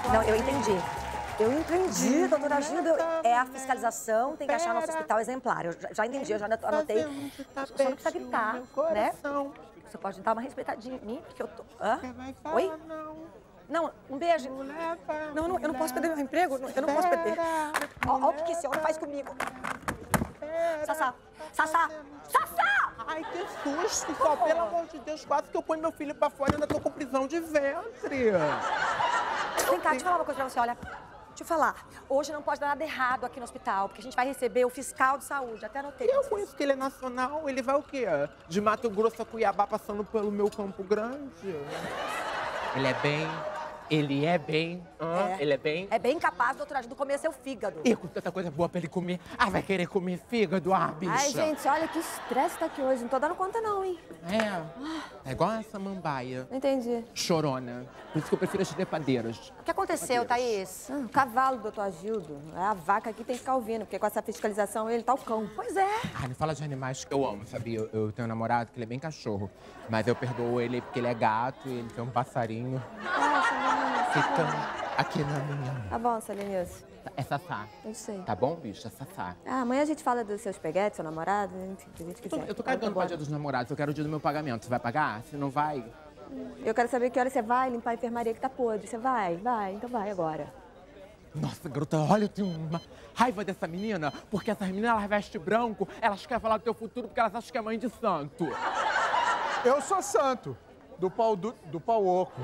Não, eu entendi. Eu entendi, doutora Gilda. É a fiscalização, tem que achar nosso hospital exemplar. Eu já entendi, eu já anotei. Só não precisa gritar, né? Você pode dar uma respeitadinha em mim, porque eu tô... Hã? Oi? Não, um beijo. Não, eu não posso perder meu emprego. Eu não posso perder. Olha o que esse homem faz comigo. Sassá! Sassá! Sassá! Ai, que susto! Só, pelo amor de Deus, quase que eu ponho meu filho pra fora e ainda tô com prisão de ventre. Vem cá, deixa eu falar uma coisa pra você, olha. Deixa eu falar. Hoje não pode dar nada errado aqui no hospital, porque a gente vai receber o fiscal de saúde. Até anotei. Eu conheço que ele é nacional, ele vai o quê? De Mato Grosso a Cuiabá, passando pelo meu Campo Grande? Ele é bem... Ele é bem... Ele é bem... É bem capaz, doutora Gilda, comer seu fígado. E com tanta coisa boa pra ele comer. Ah, vai querer comer fígado? Ah, bicha. Ai, gente, olha que estresse tá aqui hoje. Não tô dando conta não, hein? É igual essa mambaia. Não entendi. Chorona. Por isso que eu prefiro as trepadeiras. O que aconteceu, Thaís? O cavalo, doutor Agildo. A vaca aqui tem que ficar ouvindo, porque com essa fiscalização ele tá o cão. Pois é. Ah, não fala de animais que eu amo, sabia? Eu tenho um namorado que ele é bem cachorro. Mas eu perdoo ele porque ele é gato e ele tem um passarinho. Fica aqui na minha... Tá bom, Salenius. É Sassá. Eu sei. Tá bom, bicha? Sassá. Ah, amanhã a gente fala do seu espaguete, seu namorado, enfim, o que a gente quiser. Eu tô cagando pra dia dos namorados, eu quero o dia do meu pagamento. Você vai pagar? Se não vai... Eu quero saber que hora você vai limpar a enfermaria que tá podre. Você vai? Vai, então vai agora. Nossa, garota, olha, eu tenho uma raiva dessa menina, porque essas meninas, elas vestem branco, elas querem falar do teu futuro porque elas acham que é mãe de santo. Eu sou santo, do pau oco.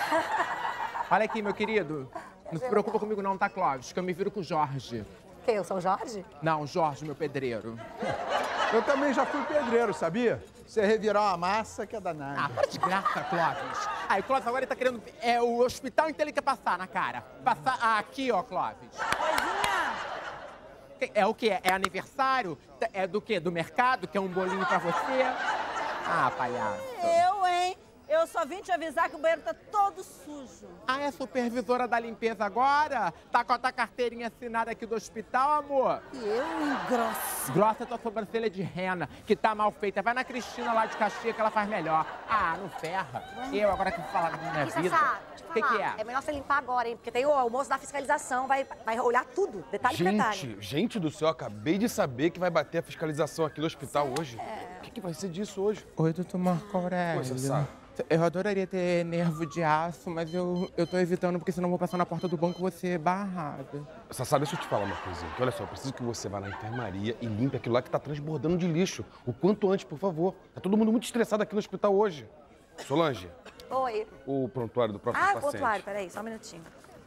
Olha aqui, meu querido, não se preocupa comigo não, tá, Clóvis? Que eu me viro com o Jorge. Quem, eu sou o Jorge? Não, Jorge, meu pedreiro. Eu também já fui pedreiro, sabia? Você revirar uma massa que é danada. Ah, para de graça, Clóvis. Aí, o Clóvis agora ele tá querendo... É o hospital inteiro ele quer passar na cara. Passar aqui, ó, Clóvis. Coisinha! É o quê? É aniversário? É do quê? Do mercado? Que é um bolinho pra você? Ah, palhaço. Eu, hein? Eu só vim te avisar que o banheiro tá todo sujo. Ah, é supervisora da limpeza agora? Tá com a tua carteirinha assinada aqui do hospital, amor? Eu engrosso. Grossa tua sobrancelha de rena, que tá mal feita. Vai na Cristina lá de Caxias que ela faz melhor. Ah, não ferra. Eu agora que falar da minha vida. Sassá, deixa eu O que falar. é? É melhor você limpar agora, hein? Porque tem o moço da fiscalização, vai olhar tudo, detalhe por detalhe. Gente do céu, acabei de saber que vai bater a fiscalização aqui no hospital hoje. O que vai ser disso hoje? Oi, doutor Marco Aurélio. Oi, Sassá. Eu adoraria ter nervo de aço, mas eu tô evitando porque senão eu vou passar na porta do banco e vou ser barrada. Sassá, deixa eu te falar uma coisinha. Que olha só, eu preciso que você vá na enfermaria e limpe aquilo lá que tá transbordando de lixo. O quanto antes, por favor. Tá todo mundo muito estressado aqui no hospital hoje. Solange, Oi. o prontuário do próximo paciente. Prontuário, peraí, só um minutinho.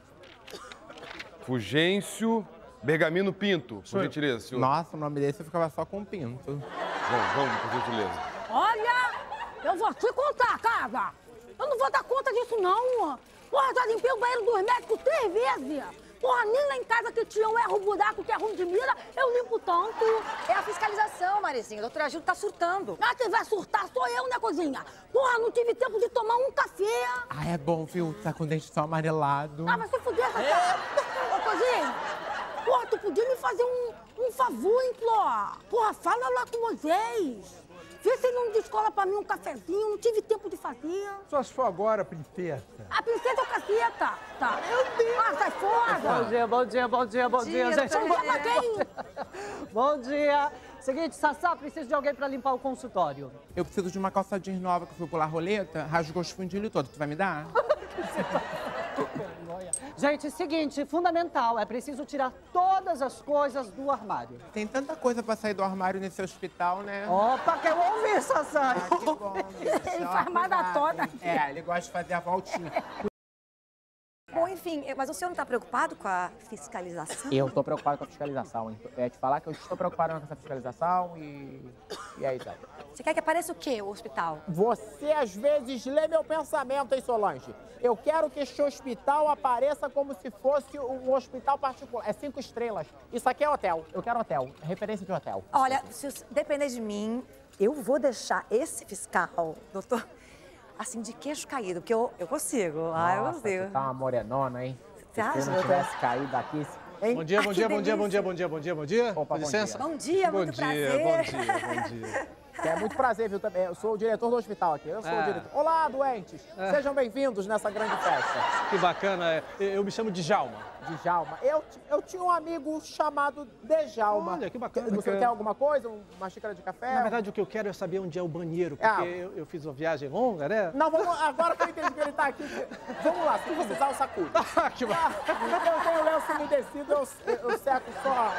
Fulgêncio Bergamino Pinto, por gentileza, senhor. Nossa, o nome desse eu ficava só com pinto. Vamos, por gentileza. Olha, eu vou te contar, cara. Eu não vou dar conta disso, não. Porra, já limpei o banheiro dos médicos 3 vezes. Porra, nem lá em casa que tinha um erro, buraco, que é ruim de mira, eu limpo tanto. É a fiscalização, Marizinha. A doutora Gilda tá surtando. Ah, quem vai surtar sou eu, né, cozinha? Porra, não tive tempo de tomar um café. Ah, é bom, viu? Tá com o dente só amarelado. Ah, mas se fuder essa cara. Ô, cozinha, porra, tu podia me fazer um favor, hein, Flor? Porra, fala lá com Moisés. Vê se ele não descola pra mim um cafezinho, não tive tempo de fazer. Só se for agora, princesa. A princesa é o caceta. Tá. Meu Deus. Ah, sai fora. Bom dia, bom dia, bom dia, bom dia, gente. Bom dia pra quem? Bom dia. Seguinte, Sassá, preciso de alguém pra limpar o consultório. Eu preciso de uma calça jeans nova que eu fui pular roleta, rasgou os fundilhos todos. Tu vai me dar? Gente, seguinte, fundamental, é preciso tirar todas as coisas do armário. Tem tanta coisa pra sair do armário nesse hospital, né? Opa, que eu ouvi, Sassá. Ah, que bom. Ele faz maratona. É, ele gosta de fazer a voltinha. Bom, enfim, mas o senhor não tá preocupado com a fiscalização? Eu tô preocupado com a fiscalização. Eu ia te falar que eu estou preocupado com essa fiscalização e aí tá. Você quer que apareça o quê, o hospital? Você às vezes lê meu pensamento, hein, Solange? Eu quero que este hospital apareça como se fosse um hospital particular. É 5 estrelas. Isso aqui é hotel. Eu quero hotel. Referência de hotel. Olha, se depender de mim, eu vou deixar esse fiscal, doutor, assim, de queixo caído, porque eu consigo. Eu Nossa, consigo. você tá uma morenona, hein? Você acha, Se eu não doutor? tivesse caído daqui... Hein? Bom dia, Ai, bom que dia, bom dia, delícia. bom dia, bom dia, bom dia, bom dia. Opa, Com bom licença. dia. Bom dia, muito prazer. Bom dia, bom dia. É muito prazer, viu, também. Eu sou o diretor do hospital aqui. Eu sou o diretor. Olá, doentes. Sejam bem-vindos nessa grande festa. Que bacana. Eu me chamo Djalma. Djalma. Eu tinha um amigo chamado Djalma. Olha, que bacana. Você quer alguma coisa? Uma xícara de café? Na verdade, o que eu quero é saber onde é o banheiro, porque eu fiz uma viagem longa, né? Não, agora que eu entendi que ele tá aqui, vamos lá, se precisar eu sacudo. Que bacana. Eu tenho lenço umedecido, eu seco só.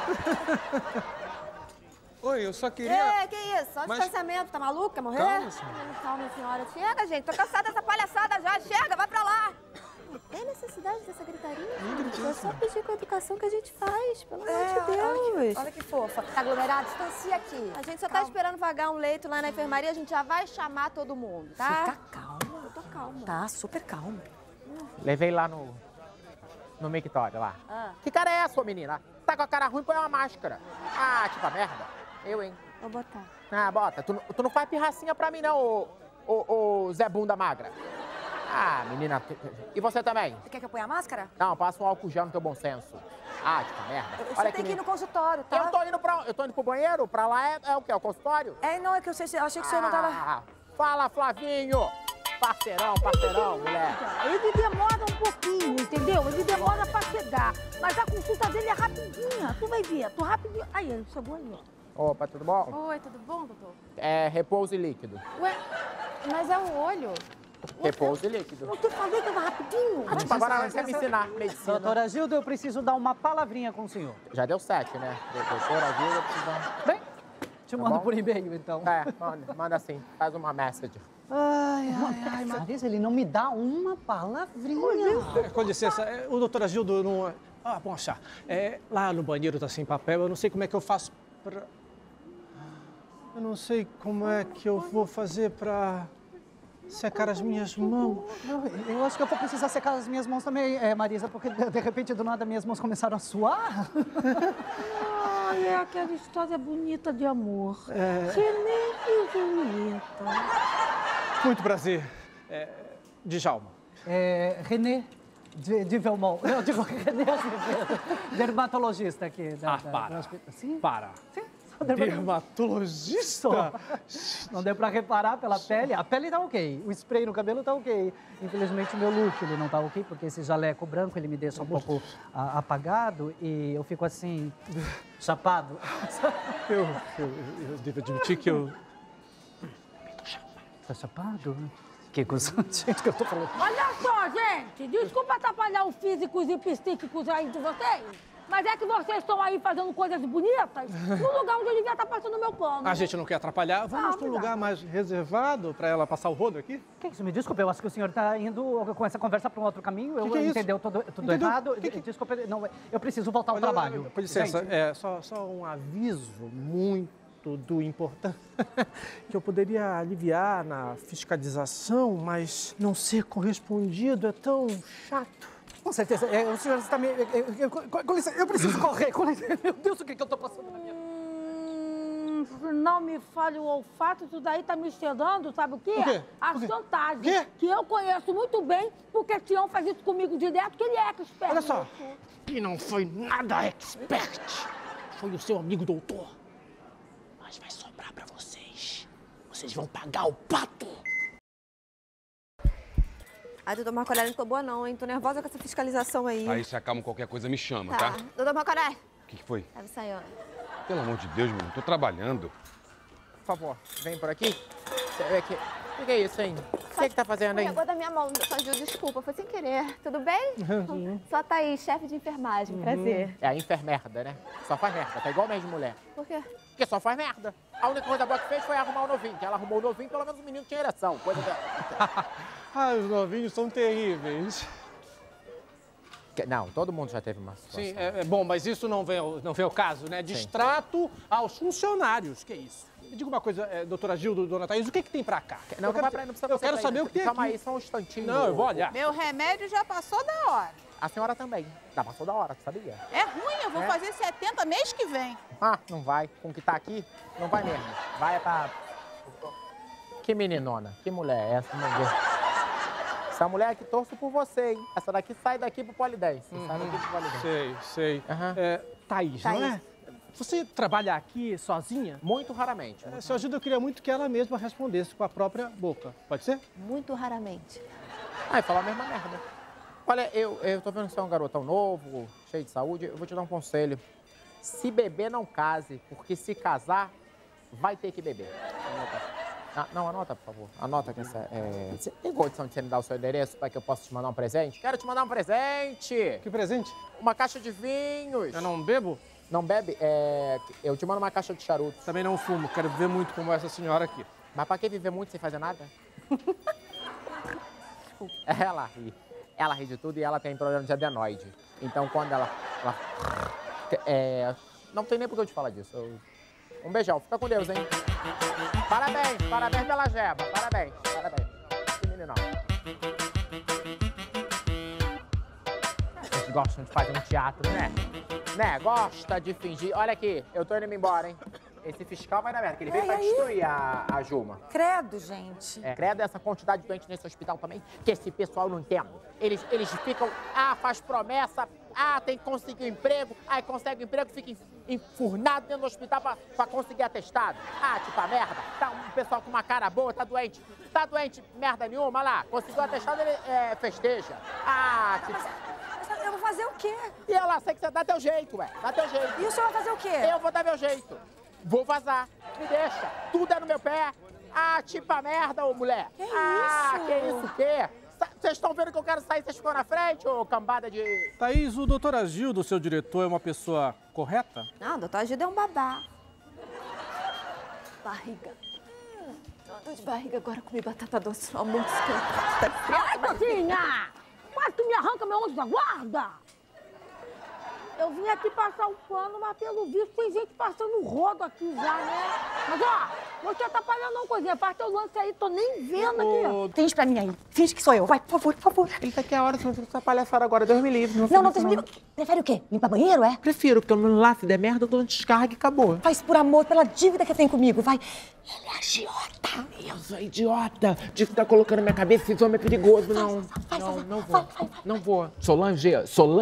Oi, eu só queria... Que isso? Só distanciamento, tá maluco? Quer morrer? Calma, senhora. Calma, senhora. Chega, gente. Tô cansada dessa palhaçada já. Chega, vai pra lá. Tem necessidade dessa gritaria? É só pedir com a educação que a gente faz, pelo amor de Deus. Olha que fofa. Tá aglomerado, distancia aqui. A gente só tá esperando vagar um leito lá na enfermaria, a gente já vai chamar todo mundo, tá? Fica calma. Eu tô calma. Tá, super calma. Levei lá no mictório lá. Que cara é essa, ô menina? Tá com a cara ruim, põe uma máscara. Ah, tipo a merda. Eu, hein? Vou botar. Ah, bota. Tu não faz pirracinha pra mim, não, ô Zé Bunda Magra. Ah, menina. E você também? Você quer que eu ponha a máscara? Não, passa um álcool gel no teu bom senso. Ah, tipo merda. Você tem que ir no consultório, tá? Eu tô indo pro banheiro, pra lá é o quê? É o consultório? Não, é que eu achei que o senhor não tava... Fala, Flavinho! Parceirão, mulher. Ele demora um pouquinho, entendeu? Ele demora pra chegar. Mas a consulta dele é rapidinha. Tu vai ver, tô rapidinho. Aí, ele chegou aí, ó. Opa, tudo bom? Oi, tudo bom, doutor? É repouso e líquido. Ué, mas é o olho. Repouso e líquido. Eu te falei que era rapidinho. Agora você me ensinar medicina. Doutora Gilda, eu preciso dar uma palavrinha com o senhor. Já deu 7, né? Doutora Gilda, eu preciso dar... Bem, te mando por e-mail, então. Manda assim. Faz uma message. Ai, Marisa, ele não me dá uma palavrinha. Com licença, o doutor Agildo não... Ah, bom achar. Lá no banheiro tá sem papel, eu não sei como é que eu faço pra... Eu não sei como é que eu vou fazer pra secar as minhas mãos. Eu acho que eu vou precisar secar as minhas mãos também, Marisa, porque de repente, do nada, minhas mãos começaram a suar. Ai, é aquela história bonita de amor. René e Julieta. Muito prazer. Djalma. René de Velmont. Eu digo René Azevedo, dermatologista aqui. Para. Sim? Para. Sim. Dermatologista? Não deu pra reparar pela pele. A pele tá ok. O spray no cabelo tá ok. Infelizmente, o meu look ele não tá ok, porque esse jaleco branco ele me deixa um pouco apagado e eu fico assim, chapado. Eu devo admitir que eu... Tá chapado? Que coisa, gente, que eu tô falando. Olha só, gente. Desculpa atrapalhar os físicos e psíquicos aí de vocês. Mas é que vocês estão aí fazendo coisas bonitas no lugar onde eu devia estar passando o meu pano. A gente não quer atrapalhar. Vamos para um lugar mais reservado para ela passar o rodo aqui? Que isso? Me desculpe, eu acho que o senhor está indo com essa conversa para um outro caminho. Eu entendeu tudo errado. Desculpe, não, eu preciso voltar ao trabalho. Com licença, só um aviso muito importante que eu poderia aliviar na fiscalização, mas não ser correspondido é tão chato. Com certeza. O senhor está me... Com licença, eu preciso correr. Com licença. Meu Deus, o que eu estou passando na minha vida? Não me fale o olfato, isso daí tá me cheirando, sabe o quê? O quê? A chantagem. Que eu conheço muito bem, porque Tião faz isso comigo direto, que ele é expert. Olha só. E não foi nada expert. Foi o seu amigo doutor. Mas vai sobrar pra vocês. Vocês vão pagar o pato. Ai, doutor Marco Aurélio, não tô boa não, hein? Tô nervosa com essa fiscalização aí. Aí se acalma, qualquer coisa me chama, tá? Doutor Marco Aurélio. O que foi? Deve sair, ó. Pelo amor de Deus, menino, tô trabalhando. Por favor, vem por aqui. O que é isso, hein? Você que tá fazendo, hein? Pegou da minha mão, doutor Gil, desculpa, foi sem querer. Tudo bem? Só tá aí, chefe de enfermagem, prazer. É a enfermerda, né? Só faz merda, tá igual mesmo de mulher. Por quê? Porque só faz merda. A única coisa boa que fez foi arrumar o novinho. Que ela arrumou o novinho, pelo menos o menino tinha ereção. Coisa dela. Os novinhos são terríveis. Não, todo mundo já teve uma situação. Sim, bom, mas isso não vem ao caso, né? Distrato aos funcionários. Que isso? Me diga uma coisa, doutora Gilda, dona Thaís, o que tem pra cá? Não vai pra aí, não precisa. Eu quero saber o que tem Calma aqui. aí, só um instantinho. Não, eu vou olhar. Meu remédio já passou da hora. A senhora também. Já passou da hora, tu sabia? É ruim, eu vou fazer 70 mês que vem. Ah, não vai. Com o que tá aqui, não vai mesmo. Vai pra... Que meninona, que mulher é essa, meu Deus? Essa mulher aqui torço por você, hein? Essa daqui sai daqui pro Polidense. Sai daqui pro Polidense. Sei. Aham. Thaís, não é? você trabalha aqui sozinha? Muito raramente. Se ajuda, eu queria muito que ela mesma respondesse com a própria boca. Pode ser? Muito raramente. Ai, falar a mesma merda. Olha, eu tô vendo que você é um garotão novo, cheio de saúde. Eu vou te dar um conselho. Se beber, não case, porque se casar, vai ter que beber. Não, anota, por favor. Anota que essa Você tem condição de você me dar o seu endereço para que eu possa te mandar um presente? Quero te mandar um presente! Que presente? Uma caixa de vinhos. Eu não bebo? Não bebe? Eu te mando uma caixa de charutos. Também não fumo. Quero viver muito como essa senhora aqui. Mas pra que viver muito sem fazer nada? Ela ri. Ela ri de tudo e ela tem problema de adenoide. Então, quando ela não tem nem por que eu te falar disso. Um beijão. Fica com Deus, hein? Parabéns pela jeba. Parabéns. Que meninão. Vocês gostam de fazer um teatro, né? Gosta de fingir. Olha aqui, eu tô indo embora, hein? Esse fiscal vai dar merda, que ele veio pra destruir a Juma. Credo, gente. Credo essa quantidade de doentes nesse hospital também, que esse pessoal não entende. Eles ficam, faz promessa, tem que conseguir um emprego, aí consegue um emprego, fica enfurnado dentro do hospital pra conseguir atestado. Tipo a merda, tá um pessoal com uma cara boa, tá doente, merda nenhuma, olha lá, conseguiu atestado, ele festeja. Eu vou fazer o quê? E eu lá, sei que você dá teu jeito, dá teu jeito. E o senhor vai fazer o quê? Eu vou dar meu jeito. Vou vazar. Me deixa. Tudo é no meu pé. Tipo a merda, ô mulher. Que isso? Que isso, o quê? Vocês estão vendo que eu quero sair, vocês ficam na frente, ô cambada de... Thaís, o doutor Agildo, seu diretor, é uma pessoa correta? Não, o doutor Agildo é um babá. Barriga. Dor de barriga agora, comi batata doce no almoço. Ai, cozinha! Quase tu me arranca meu anjo da guarda! Eu vim aqui passar o pano, mas pelo visto tem gente passando rodo aqui já, né? Mas ó, não te atrapalha não, coisinha. Faz teu lance aí, tô nem vendo aqui. Finge pra mim aí. Finge que sou eu. Vai, por favor. Ele tá aqui a hora, você não fica essa palhaçada agora. Deus me livre. Não, Deus me livre. Prefere o quê? Limpar banheiro, é? Prefiro, porque lá, se der merda, eu dou uma descarga e acabou. Faz por amor, pela dívida que tem comigo, vai. Ele é agiota. Eu sou idiota de ficar colocando na minha cabeça esse homem é perigoso. Não vou. Solange.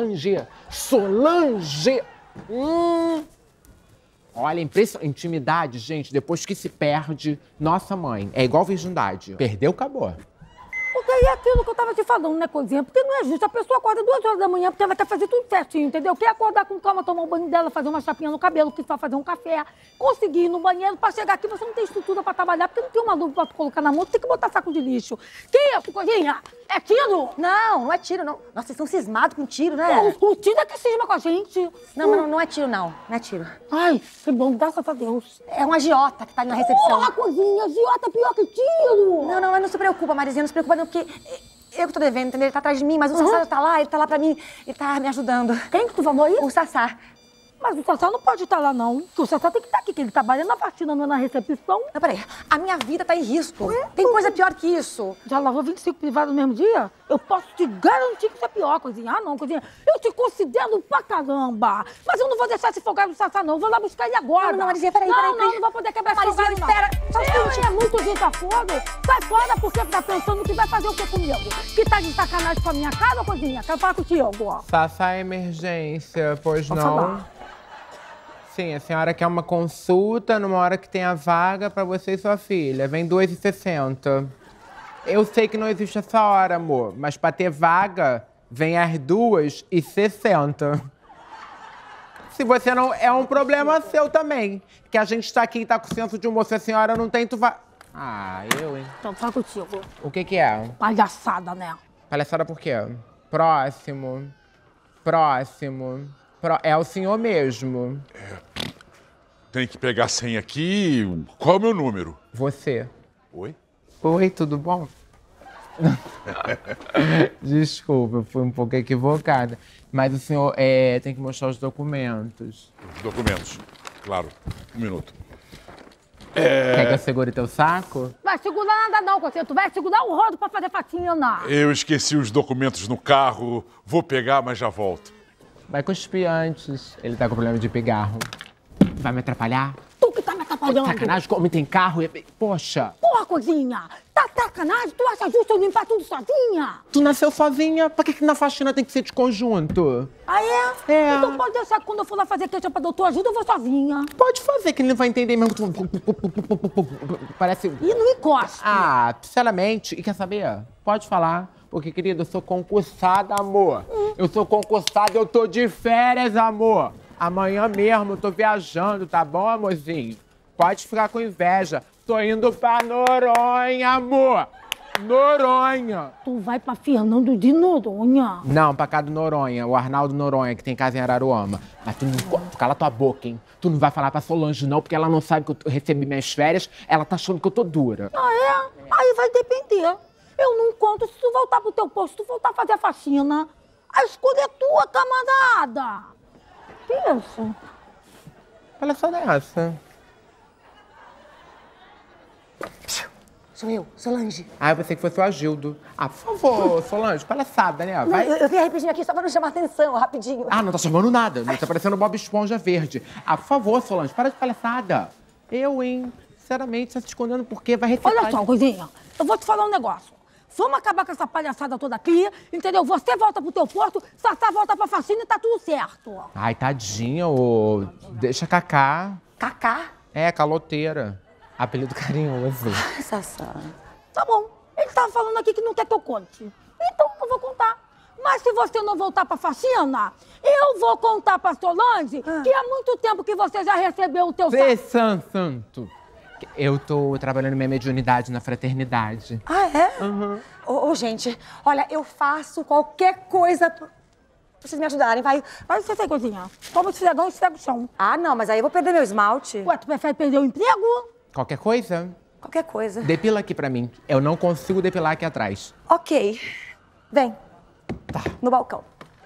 Olha, intimidade, gente, depois que se perde, nossa mãe, é igual virgindade. Perdeu, acabou. Porque aí é aquilo que eu tava te falando, né, coisinha? Porque não é justo. A pessoa acorda 2 horas da manhã porque ela quer fazer tudo certinho, entendeu? Quer acordar com calma, tomar um banho dela, fazer uma chapinha no cabelo, que só fazer um café, conseguir ir no banheiro pra chegar aqui. Você não tem estrutura pra trabalhar, porque não tem uma luva pra tu colocar na mão, tu tem que botar saco de lixo. Que isso, coisinha? É tiro? Não é tiro, não. Nossa, vocês estão cismados com tiro, né? O tiro é que cisma com a gente. Não é tiro, não. Não é tiro. Ai, que bom, graças a Deus. É um agiota que tá ali na recepção. Porra, coisinha, agiota é pior que tiro. Não se preocupa, Marizinha, não se preocupa não, porque eu que tô devendo, entendeu? Ele tá atrás de mim, mas o Sassá tá lá, ele tá lá pra mim, ele tá me ajudando. Quem que tu falou aí? O Sassá. Mas o Sassá não pode estar lá, não. Porque o Sassá tem que estar aqui, que ele trabalha na faxina, não é na recepção. Não, peraí. A minha vida tá em risco. Tem coisa pior que isso. Já lavou 25 privados no mesmo dia? Eu posso te garantir que isso é pior, coisinha. Não, coisinha. Eu te considero pra caramba. Mas eu não vou deixar esse folgado do Sassá, não. Eu vou lá buscar ele agora. Não, Marizinha, peraí. Não vou poder quebrar esse folgado, não. Espera. Eu é muito desafogo. Sai fora porque tá pensando que vai fazer o quê comigo? Que tá de sacanagem com a minha cara, coisinha? Quero falar contigo. Sassá, emergência, pois Pode não? falar. Sim, a senhora quer uma consulta numa hora que tenha vaga pra você e sua filha. Vem 2h60. Eu sei que não existe essa hora, amor, mas pra ter vaga, vem às 2h60. Se você não... É um problema seu também. Que a gente tá aqui e tá com senso de humor. Se a senhora não tem, tu vai... Eu, hein? Então, fala contigo. O que é? Palhaçada, né? Palhaçada por quê? Próximo. É o senhor mesmo. Tem que pegar a senha aqui. Qual é o meu número? Você. Oi? Oi, tudo bom? Desculpa, eu fui um pouco equivocada. Mas o senhor tem que mostrar os documentos. Os documentos, claro. 1 minuto. Quer que eu segure teu saco? Vai segurar nada não, Conselho. Tu vai segurar o rodo pra fazer faxina. Eu esqueci os documentos no carro. Vou pegar, mas já volto. Vai cuspir antes. Ele tá com problema de pigarro. Vai me atrapalhar? Tu que tá me atrapalhando. falando? Sacanagem, como tem carro. Poxa. Porra, coisinha! Tá sacanagem? Tu acha justo eu limpar tudo sozinha? Tu nasceu sozinha? Pra que na faxina tem que ser de conjunto? Ah, é? É. Então pode deixar que quando eu for lá fazer queixa pra doutor ajuda, eu vou sozinha. Pode fazer, que ele não vai entender mesmo. Parece... E não encosta. Ah, sinceramente. E quer saber? Pode falar. Porque, querido, eu sou concursada, amor. Eu sou concursada, eu tô de férias, amor. Amanhã mesmo eu tô viajando, tá bom, amorzinho? Pode ficar com inveja. Tô indo pra Noronha, amor. Noronha. Tu vai pra Fernando de Noronha? Não, pra cá do Noronha. O Arnaldo Noronha, que tem casa em Araruama. Mas tu não... Cala tua boca, hein? Tu não vai falar pra Solange, não, porque ela não sabe que eu recebi minhas férias. Ela tá achando que eu tô dura. Ah, é? Aí vai depender. Eu não conto se tu voltar pro teu posto, se tu voltar a fazer a faxina. A escolha é tua, camarada. Pensa. Olha só dessa. Sou eu, Solange. Ah, eu pensei que fosse o Agildo. Ah, por favor, Solange, palhaçada, né? Vai. Eu vim rapidinho aqui só pra não chamar atenção, rapidinho. Ah, não tá chamando nada. Não tá parecendo o Bob Esponja verde. Ah, por favor, Solange, para de palhaçada. Eu, hein? Sinceramente, tá se escondendo por quê? Vai receber. Olha só, coisinha, eu vou te falar um negócio. Vamos acabar com essa palhaçada toda aqui, entendeu? Você volta pro teu posto, Sassá volta pra faxina e tá tudo certo. Ai, tadinha, ô. Deixa Cacá. Cacá? É, caloteira. Apelido carinhoso. Ai, Sassá. Tá bom. Ele tava falando aqui que não quer que eu conte. Então eu vou contar. Mas se você não voltar pra faxina, eu vou contar pra Solange que há muito tempo que você já recebeu o teu Santo. Eu tô trabalhando minha mediunidade na fraternidade. Ah, é? Uhum. Ô, gente, olha, eu faço qualquer coisa pra vocês me ajudarem, vai. Vai você, coisinha. Toma esse esfregão e esfrega o chão. Ah, não, mas aí eu vou perder meu esmalte. Ué, tu prefere perder o emprego? Qualquer coisa? Qualquer coisa. Depila aqui pra mim. Eu não consigo depilar aqui atrás. Ok. Vem. Tá. No balcão.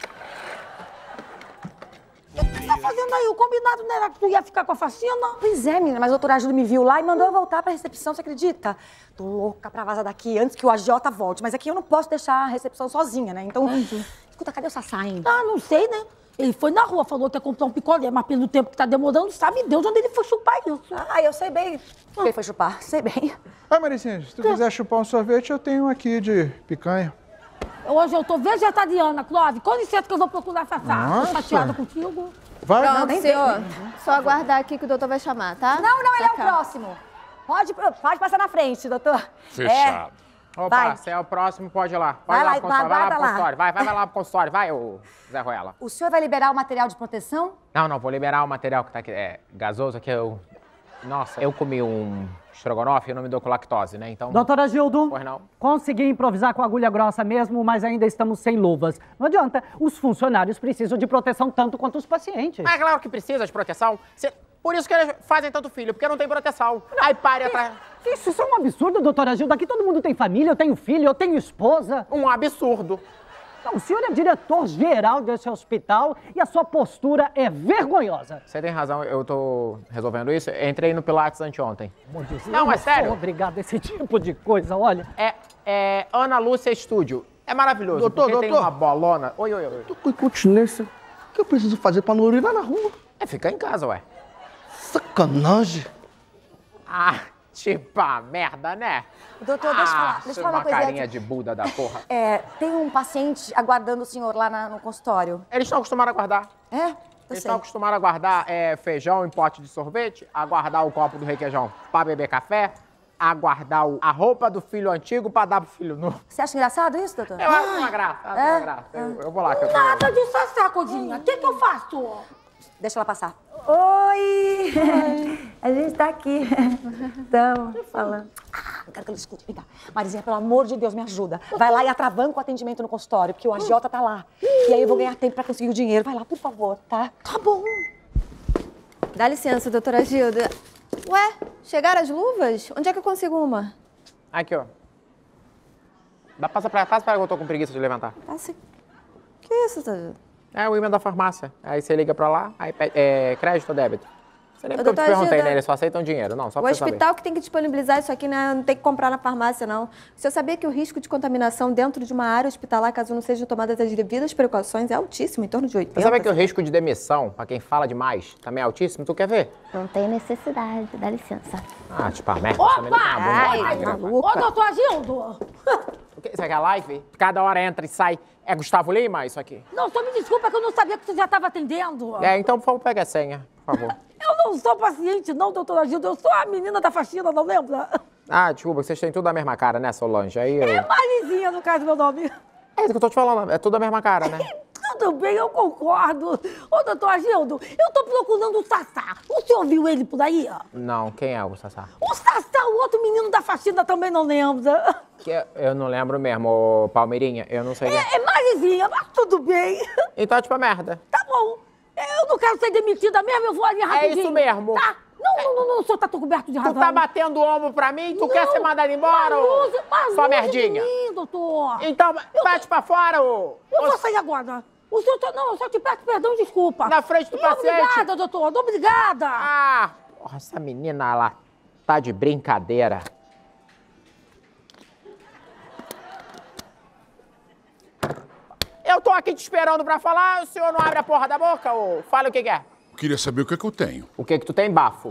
O que tu tá fazendo aí? O combinado não era que tu ia ficar com a faxina? Pois é, menina, mas o doutor Agildo me viu lá e mandou eu voltar pra recepção, você acredita? Tô louca pra vazar daqui antes que o agiota volte, mas aqui eu não posso deixar a recepção sozinha, né? Então, escuta, cadê o Sassá, hein? Ah, não sei, né? Ele foi na rua, falou que ia comprar um picolé, mas pelo tempo que tá demorando, sabe Deus onde ele foi chupar isso. Ah, eu sei bem que ele foi chupar, sei bem. Ah, Maricinha, se tu quiser chupar um sorvete, eu tenho aqui de picanha. Hoje eu tô vegetariana, Clóvis. Com licença que eu vou procurar Sassá. Nossa. Tô chateada contigo. Vai. Pronto, nem senhor. tem. Só aguardar aqui que o doutor vai chamar, tá? Não, ele é o Pra cá. próximo. Pode passar na frente, doutor. Fechado. Opa, Vai. você é o próximo, pode ir lá. Pode Vai ir lá lá, pro consultório, vai lá aguarda pro lá. consultório. Vai lá pro consultório, vai, ô Zé Ruela. O senhor vai liberar o material de proteção? Não, vou liberar o material que tá aqui, gasoso, que eu... Nossa, eu comi um estrogonofe e eu não me dou com lactose, né, então... Doutora Gildo, Pois não. consegui improvisar com agulha grossa mesmo, mas ainda estamos sem luvas. Não adianta, os funcionários precisam de proteção tanto quanto os pacientes. Mas é claro que precisa de proteção. Por isso que eles fazem tanto filho, porque não tem proteção. Aí pare atrás. Isso é um absurdo, doutora Gildo. Aqui todo mundo tem família, eu tenho filho, eu tenho esposa. Um absurdo. Não, o senhor é diretor-geral desse hospital e a sua postura é vergonhosa. Você tem razão, eu tô resolvendo isso. Entrei no Pilates anteontem. Não, é é sério. Obrigado a esse tipo de coisa, olha. É Ana Lúcia Studio. É maravilhoso. Doutor, porque tem doutor. uma bolona. Oi. Tô com incontinência. O que eu preciso fazer pra não urinar na rua? É ficar em casa, ué. Sacanagem. Ah, tipo a merda, né? Doutor, deixa eu falar uma coisa. carinha de Buda da porra. Tem um paciente aguardando o senhor lá no consultório. Eles estão acostumados a guardar. É? Eu Eles sei. estão acostumados a guardar feijão em pote de sorvete, a guardar o copo do requeijão pra beber café, a guardar a roupa do filho antigo pra dar pro filho novo. Você acha engraçado isso, doutor? Eu acho uma graça, Eu vou lá. Que eu tô... Nada de Sassá, coisinha. O que eu faço? Deixa ela passar. Oi! A gente tá aqui. Estamos falando. Não quero que ela escute. Vem cá. Marizinha, pelo amor de Deus, me ajuda. Vai lá e atravanca o atendimento no consultório, porque o agiota tá lá. E aí eu vou ganhar tempo pra conseguir o dinheiro. Vai lá, por favor, tá? Tá bom. Dá licença, doutora Gilda. Ué, chegaram as luvas? Onde é que eu consigo uma? Aqui, ó. Passa pra que eu tô com preguiça de levantar. Passa. Que isso, doutora Gilda? É o e-mail da farmácia. Aí você liga pra lá, aí pede, crédito ou débito? Você nem porque eu te perguntei, né? Eles só aceitam dinheiro. Não, só O pra você saber. hospital que tem que disponibilizar isso aqui, né? Não tem que comprar na farmácia, não. O senhor sabia que o risco de contaminação dentro de uma área hospitalar, caso não sejam tomadas as devidas precauções, é altíssimo, em torno de 80%. Você sabe que o risco de demissão, pra quem fala demais, também é altíssimo? Tu quer ver? Não tem necessidade, dá licença. Ah, tipo, a merda. Opa! Também não tem uma bomba. Ai, maluca. Ô, doutor Agildo! O que? Isso aqui é live? Cada hora entra e sai. É Gustavo Lima isso aqui? Não, só me desculpa que eu não sabia que você já estava atendendo. É, então, por favor, pega a senha, por favor. Eu não sou paciente, não, doutor Agildo. Eu sou a menina da faxina, não lembra? Ah, desculpa, vocês têm tudo a mesma cara, né, Solange? Aí eu... É Marizinha, no caso, meu nome. É isso que eu tô te falando, é tudo a mesma cara, né? Tudo bem, eu concordo. Ô, doutor Agildo, eu tô procurando o Sassá. O senhor viu ele por aí? Não, quem é o Sassá? O Sassá, o outro menino da faxina, também não lembra. Eu não lembro mesmo, ô Palmeirinha, eu não sei. É Marizinha, mas tudo bem. Então, tipo, a merda. Tá bom. Eu não quero ser demitida mesmo, eu vou ali rapidinho. É isso mesmo. Tá? Não, o senhor tá coberto de razão. Tu tá batendo o ombro pra mim? Tu quer ser mandado embora, ô? Só merdinha. Mim, doutor. Então, bate pra fora, ô. Eu vou sair agora. O senhor não, eu só te peço perdão, desculpa. Na frente do paciente. Obrigada, doutor, obrigada. Ah, porra, essa menina lá tá de brincadeira. Eu tô aqui te esperando pra falar, o senhor não abre a porra da boca, ô? Fala o que é. Eu queria saber o que é que eu tenho. O que tu tem, bafo?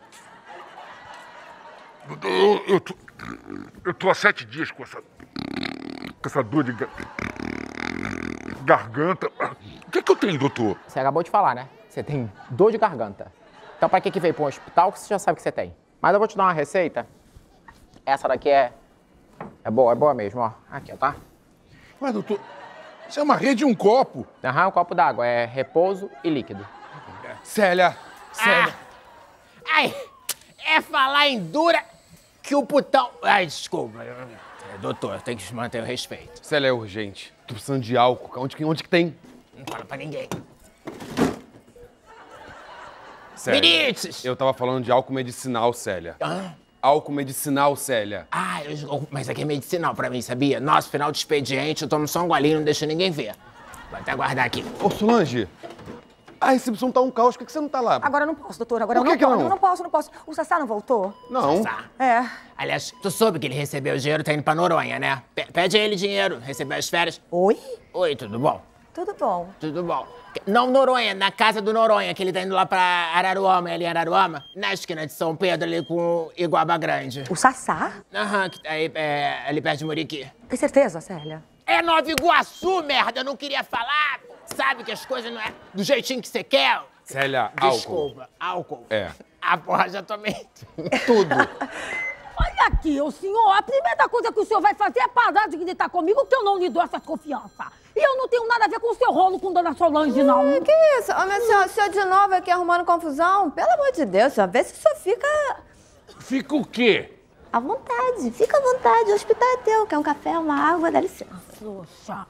Eu tô há 7 dias com essa dor de garganta. O que é que eu tenho, doutor? Você acabou de falar, né? Você tem dor de garganta. Então pra que veio pra um hospital que você já sabe que você tem? Mas eu vou te dar uma receita. Essa daqui é boa mesmo, ó. Aqui, ó, tá? Mas, doutor, isso é uma rede e um copo. Aham, um copo d'água. É repouso e líquido. Célia! Ai, é falar em dura que o putão... Ai, desculpa. Doutor, tem que manter o respeito. Célia, é urgente. Tô precisando de álcool. Onde que tem? Não fala pra ninguém. Célia, Benítez! eu tava falando de álcool medicinal, Célia. Álcool medicinal, Célia. Ah, mas aqui é medicinal pra mim, sabia? Nossa, final de expediente, eu tomo só um golinho, não deixo ninguém ver. Vou até guardar aqui. Ô, Solange, a recepção tá um caos, por que você não tá lá? Agora eu não posso, doutor. Agora Por eu que que não? Eu não posso. O Sassá não voltou? Não. Sassá. É. Aliás, tu soube que ele recebeu o dinheiro, tá indo pra Noronha, né? Pede a ele dinheiro, recebeu as férias. Oi? Oi, tudo bom? Tudo bom. Tudo bom. Não Noronha, na casa do Noronha, que ele tá indo lá pra Araruama, ali em Araruama, na esquina de São Pedro, ali com Iguaba Grande. O Sassá? Aham, que tá aí, ali perto de Muriqui. Tem certeza, Célia? É Nova Iguaçu, merda, eu não queria falar. Sabe que as coisas não é do jeitinho que você quer. Célia, álcool. Desculpa, álcool. É. Ah, porra, já tomei tudo. Olha aqui, ô senhor, a primeira coisa que o senhor vai fazer é parar de gritar comigo, que eu não lhe dou essa confiança. E eu não tenho nada a ver com o seu rolo com Dona Solange, não. Que isso? Ô, meu senhor, o senhor de novo aqui arrumando confusão? Pelo amor de Deus, senhor, vê se o senhor fica... Fica o quê? À vontade, fica à vontade. O hospital é teu, quer um café, uma água, dá licença. Poxa.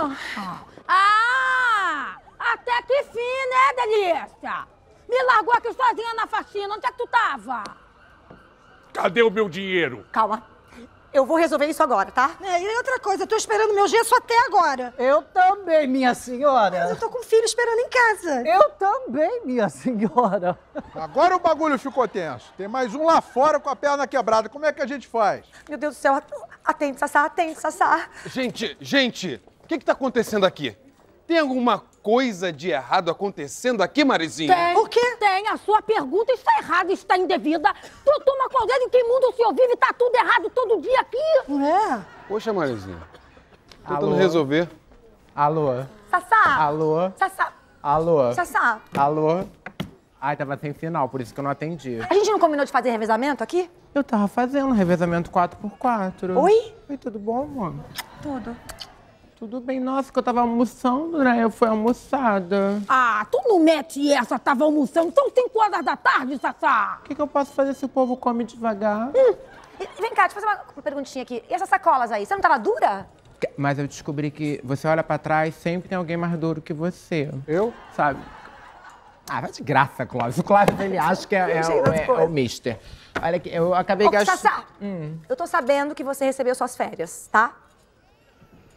Até que fim, né, delícia? Me largou aqui sozinha na faxina, onde é que tu tava? Cadê o meu dinheiro? Calma. Eu vou resolver isso agora, tá? E outra coisa, eu tô esperando meu gesso até agora. Eu também, minha senhora. Mas eu tô com o filho esperando em casa. Eu também, minha senhora. Agora o bagulho ficou tenso. Tem mais um lá fora com a perna quebrada. Como é que a gente faz? Meu Deus do céu. Atende, Sassá, atende, Sassá. Gente, o que tá acontecendo aqui? Tem alguma coisa de errado acontecendo aqui, Marizinha? Tem. O quê? Tem. A sua pergunta está errada, está indevida. Tu toma qualquer em que mundo o senhor vive, tá tudo errado todo dia aqui. Não é? Poxa, Marizinha. Tentando Alô? resolver. Alô? Sassá. Alô? Sassá. Alô? Sassá. Alô? Ai, tava sem sinal, por isso que eu não atendi. A gente não combinou de fazer revezamento aqui? Eu tava fazendo revezamento 4x4. Oi? Oi, tudo bom, amor? Tudo. Tudo bem, nossa, que eu tava almoçando, né? Eu fui almoçada. Ah, tu não mete essa, tava almoçando. São 5 horas da tarde, Sassá. O que eu posso fazer se o povo come devagar? Vem cá, deixa eu fazer uma perguntinha aqui. E essas sacolas aí, você não tava dura? Mas eu descobri que você olha pra trás, sempre tem alguém mais duro que você. Eu? Sabe? Ah, vai de graça, Clóvis. O Clóvis, ele acha que é o mister. Olha aqui, eu acabei Ô, gastando... Sassá, eu tô sabendo que você recebeu suas férias, tá?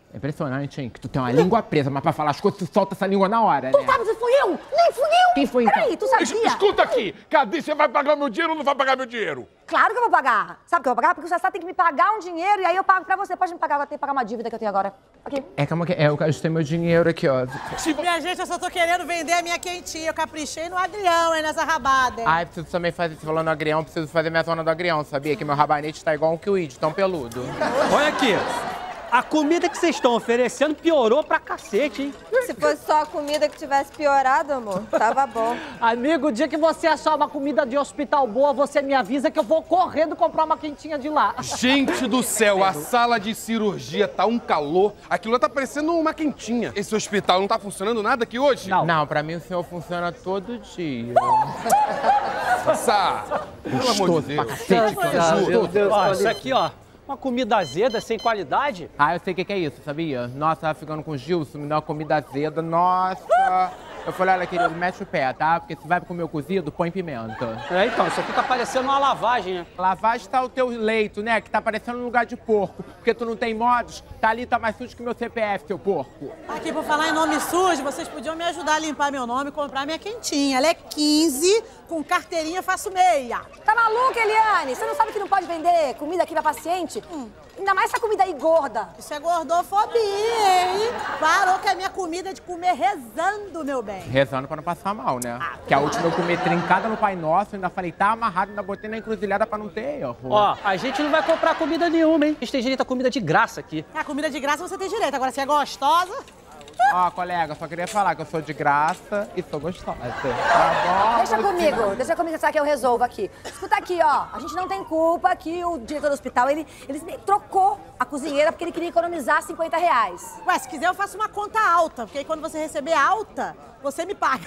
É impressionante, hein? Que tu tem uma língua presa, mas pra falar as coisas, tu solta essa língua na hora, Tu né? sabe se fui eu? Nem fui eu! Quem foi, então? Peraí, tu sabia? Escuta aqui, cadê? Você vai pagar meu dinheiro ou não vai pagar meu dinheiro? Claro que eu vou pagar. Sabe que eu vou pagar? Porque o Sassá tem que me pagar um dinheiro e aí eu pago pra você. Pode me pagar, eu tenho que pagar uma dívida que eu tenho agora. Aqui. Calma que... eu gastei meu dinheiro aqui, ó. Minha gente, eu só tô querendo vender a minha quentinha. Eu caprichei no agrião, hein, nessa rabada, hein? Ai, preciso também fazer, você falou no agrião, preciso fazer minha zona do agrião, sabia? Que meu rabanete tá igual um kiwi, tão peludo. Olha aqui, a comida que vocês estão oferecendo piorou pra cacete, hein? Se fosse só a comida que tivesse piorado, amor, tava bom. Amigo, o dia que você achar uma comida de hospital boa, você me avisa que eu vou correndo comprar uma quentinha de lá. Gente do céu, a sala de cirurgia tá um calor. Aquilo lá tá parecendo uma quentinha. Esse hospital não tá funcionando nada aqui hoje? Não, pra mim o senhor funciona todo dia. Sassá, pelo amor de Deus. Meu Deus, ó, isso aqui, ó. Uma comida azeda, sem qualidade. Ah, eu sei o que é isso, sabia? Nossa, tava ficando com o Gilson, me deu uma comida azeda, nossa. Eu falei, olha, querido, mexe o pé, tá? Porque se vai comer o cozido, põe pimenta. É, então, isso aqui tá parecendo uma lavagem, né? Lavagem tá o teu leito, né? Que tá parecendo um lugar de porco. Porque tu não tem modos, tá ali, tá mais sujo que meu CPF, seu porco. Aqui, por falar em nome sujo, vocês podiam me ajudar a limpar meu nome e comprar minha quentinha. Ela é 15, com carteirinha eu faço meia. Tá maluca, Eliane? Você não sabe que não pode vender comida aqui pra paciente? Ainda mais essa comida aí gorda. Isso é gordofobia, hein? Parou que a minha comida é de comer rezando, meu bem. Rezando pra não passar mal, né? Que a última eu comi trincada no Pai Nosso, ainda falei, tá amarrado, ainda botei na encruzilhada pra não ter erro. Ó, a gente não vai comprar comida nenhuma, hein? A gente tem direito a comida de graça aqui. A comida de graça você tem direito. Agora, se é gostosa... Ó, colega, só queria falar que eu sou de graça e sou gostosa. Tá bom? Deixa comigo, sabe que eu resolvo aqui. Escuta aqui, ó, a gente não tem culpa que o diretor do hospital, ele trocou a cozinheira porque ele queria economizar R$50. Ué, se quiser eu faço uma conta alta, porque aí quando você receber alta, você me paga.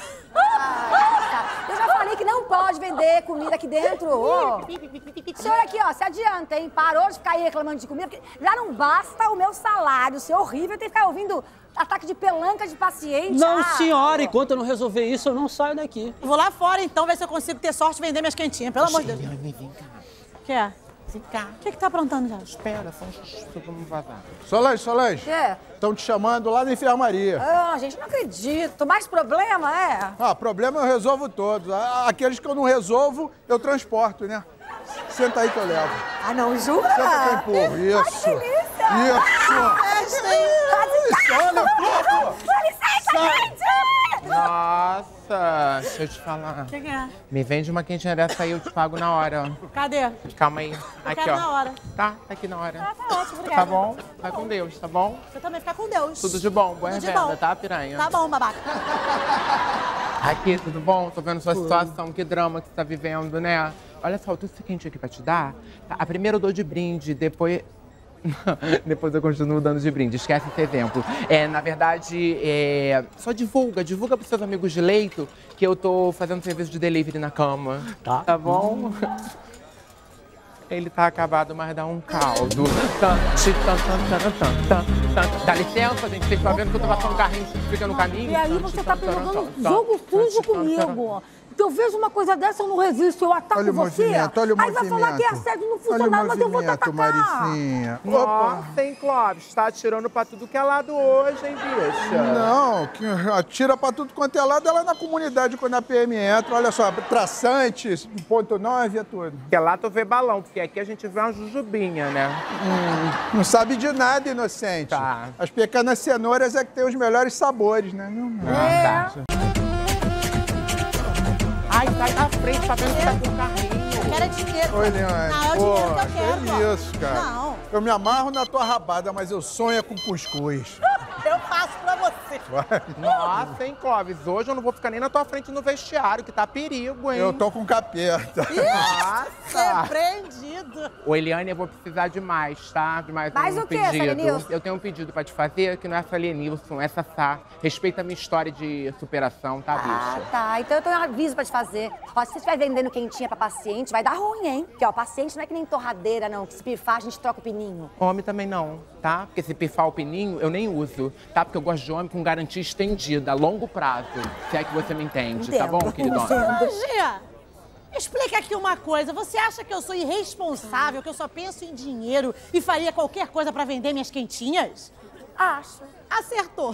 Eu já falei que não pode vender comida aqui dentro. O senhor aqui, ó, se adianta, hein? Parou de ficar aí reclamando de comida, porque já não basta o meu salário ser horrível e ter que ficar ouvindo ataque de pelanca de paciente. Não, senhora, enquanto eu não resolver isso, eu não saio daqui. Vou lá fora, então, ver se eu consigo ter sorte de vender minhas quentinhas, pelo amor de Deus. Vem cá. O que é? Vem cá. O que tá aprontando já? Espera, só vamos vazar. Solange. Quê? Estão te chamando lá na enfermaria. Ah, gente, não acredito. Mais problema, é? Ah, problema eu resolvo todos. Aqueles que eu não resolvo, eu transporto, né? Senta aí que eu levo. Ah, não, jura? Senta que eu empurro. Isso. Ai, que delícia. Isso. Isso, olha o corpo. Dá licença, gente! Nossa, deixa eu te falar. O que é? Me vende uma quentinha dessa aí, eu te pago na hora. Cadê? Calma aí. Eu Aqui, quero ó. na hora. Tá aqui na hora. Ah, tá ótimo, obrigada. Tá bom? Vai com Deus, tá bom? Você também fica com Deus. Tudo de bom, boa Tudo de revenda, bom. tá, piranha? Tá bom, babaca. Aqui, tudo bom? Tô vendo sua situação, que drama que você tá vivendo, né? Olha só, eu tenho esse quentinho aqui pra te dar. Tá? A primeira eu dou de brinde, depois... Depois eu continuo dando de brinde, esquece esse exemplo. Na verdade, só divulga pros seus amigos de leito que eu tô fazendo serviço de delivery na cama. Tá bom? Ele tá acabado, mas dá um caldo. Dá licença, gente, vocês estão vendo que eu tô passando um carrinho que fica no caminho? E aí você tá jogando jogo sujo comigo. Que eu vejo uma coisa dessa, eu não resisto, eu ataco Olha o você. movimento, olha o Aí vai falar que é assédio não funcionar, mas eu vou te atacar. Maricinha. Nossa, hein, Clóvis? Tá atirando pra tudo que é lado hoje, hein, bicha? Não, que atira pra tudo quanto é lado, ela na comunidade, quando a PM entra, olha só, traçante, 1.9 é tudo. Porque lá tu vê balão, porque aqui a gente vê uma jujubinha, né? Não sabe de nada, inocente. Tá. As pequenas cenouras é que tem os melhores sabores, né? Tá. Ai, sai da frente, tá vendo que tá com o carrinho. Eu quero dinheiro. Oi, Leone. Não, é o dinheiro que eu quero, que pô. isso, cara. Não. Eu me amarro na tua rabada, mas eu sonho com cuscuz. Eu faço pra você. Vai. Nossa, hein, Clóvis? Hoje eu não vou ficar nem na tua frente no vestiário, que tá perigo, hein? Eu tô com capeta. Nossa! Repreendido. Ô, Eliane, eu vou precisar de mais, tá? De mais Mais um o quê, pedido. Salenilson? Eu tenho um pedido pra te fazer, que não é Salenilson, é Sassá. Respeita a minha história de superação, tá, bicha? Tá. Então eu tenho um aviso pra te fazer. Ó, se você estiver vendendo quentinha pra paciente, vai dar ruim, hein? Porque, ó, paciente não é que nem torradeira, não. Que se pifar, a gente troca o pininho. Homem também não, tá? Porque se pifar o pininho, eu nem uso, tá? Porque eu gosto de homem com garantia estendida, a longo prazo. Se é que você me entende, tá bom, queridona? Gia, explica aqui uma coisa. Você acha que eu sou irresponsável, que eu só penso em dinheiro e faria qualquer coisa pra vender minhas quentinhas? Acho. Acertou.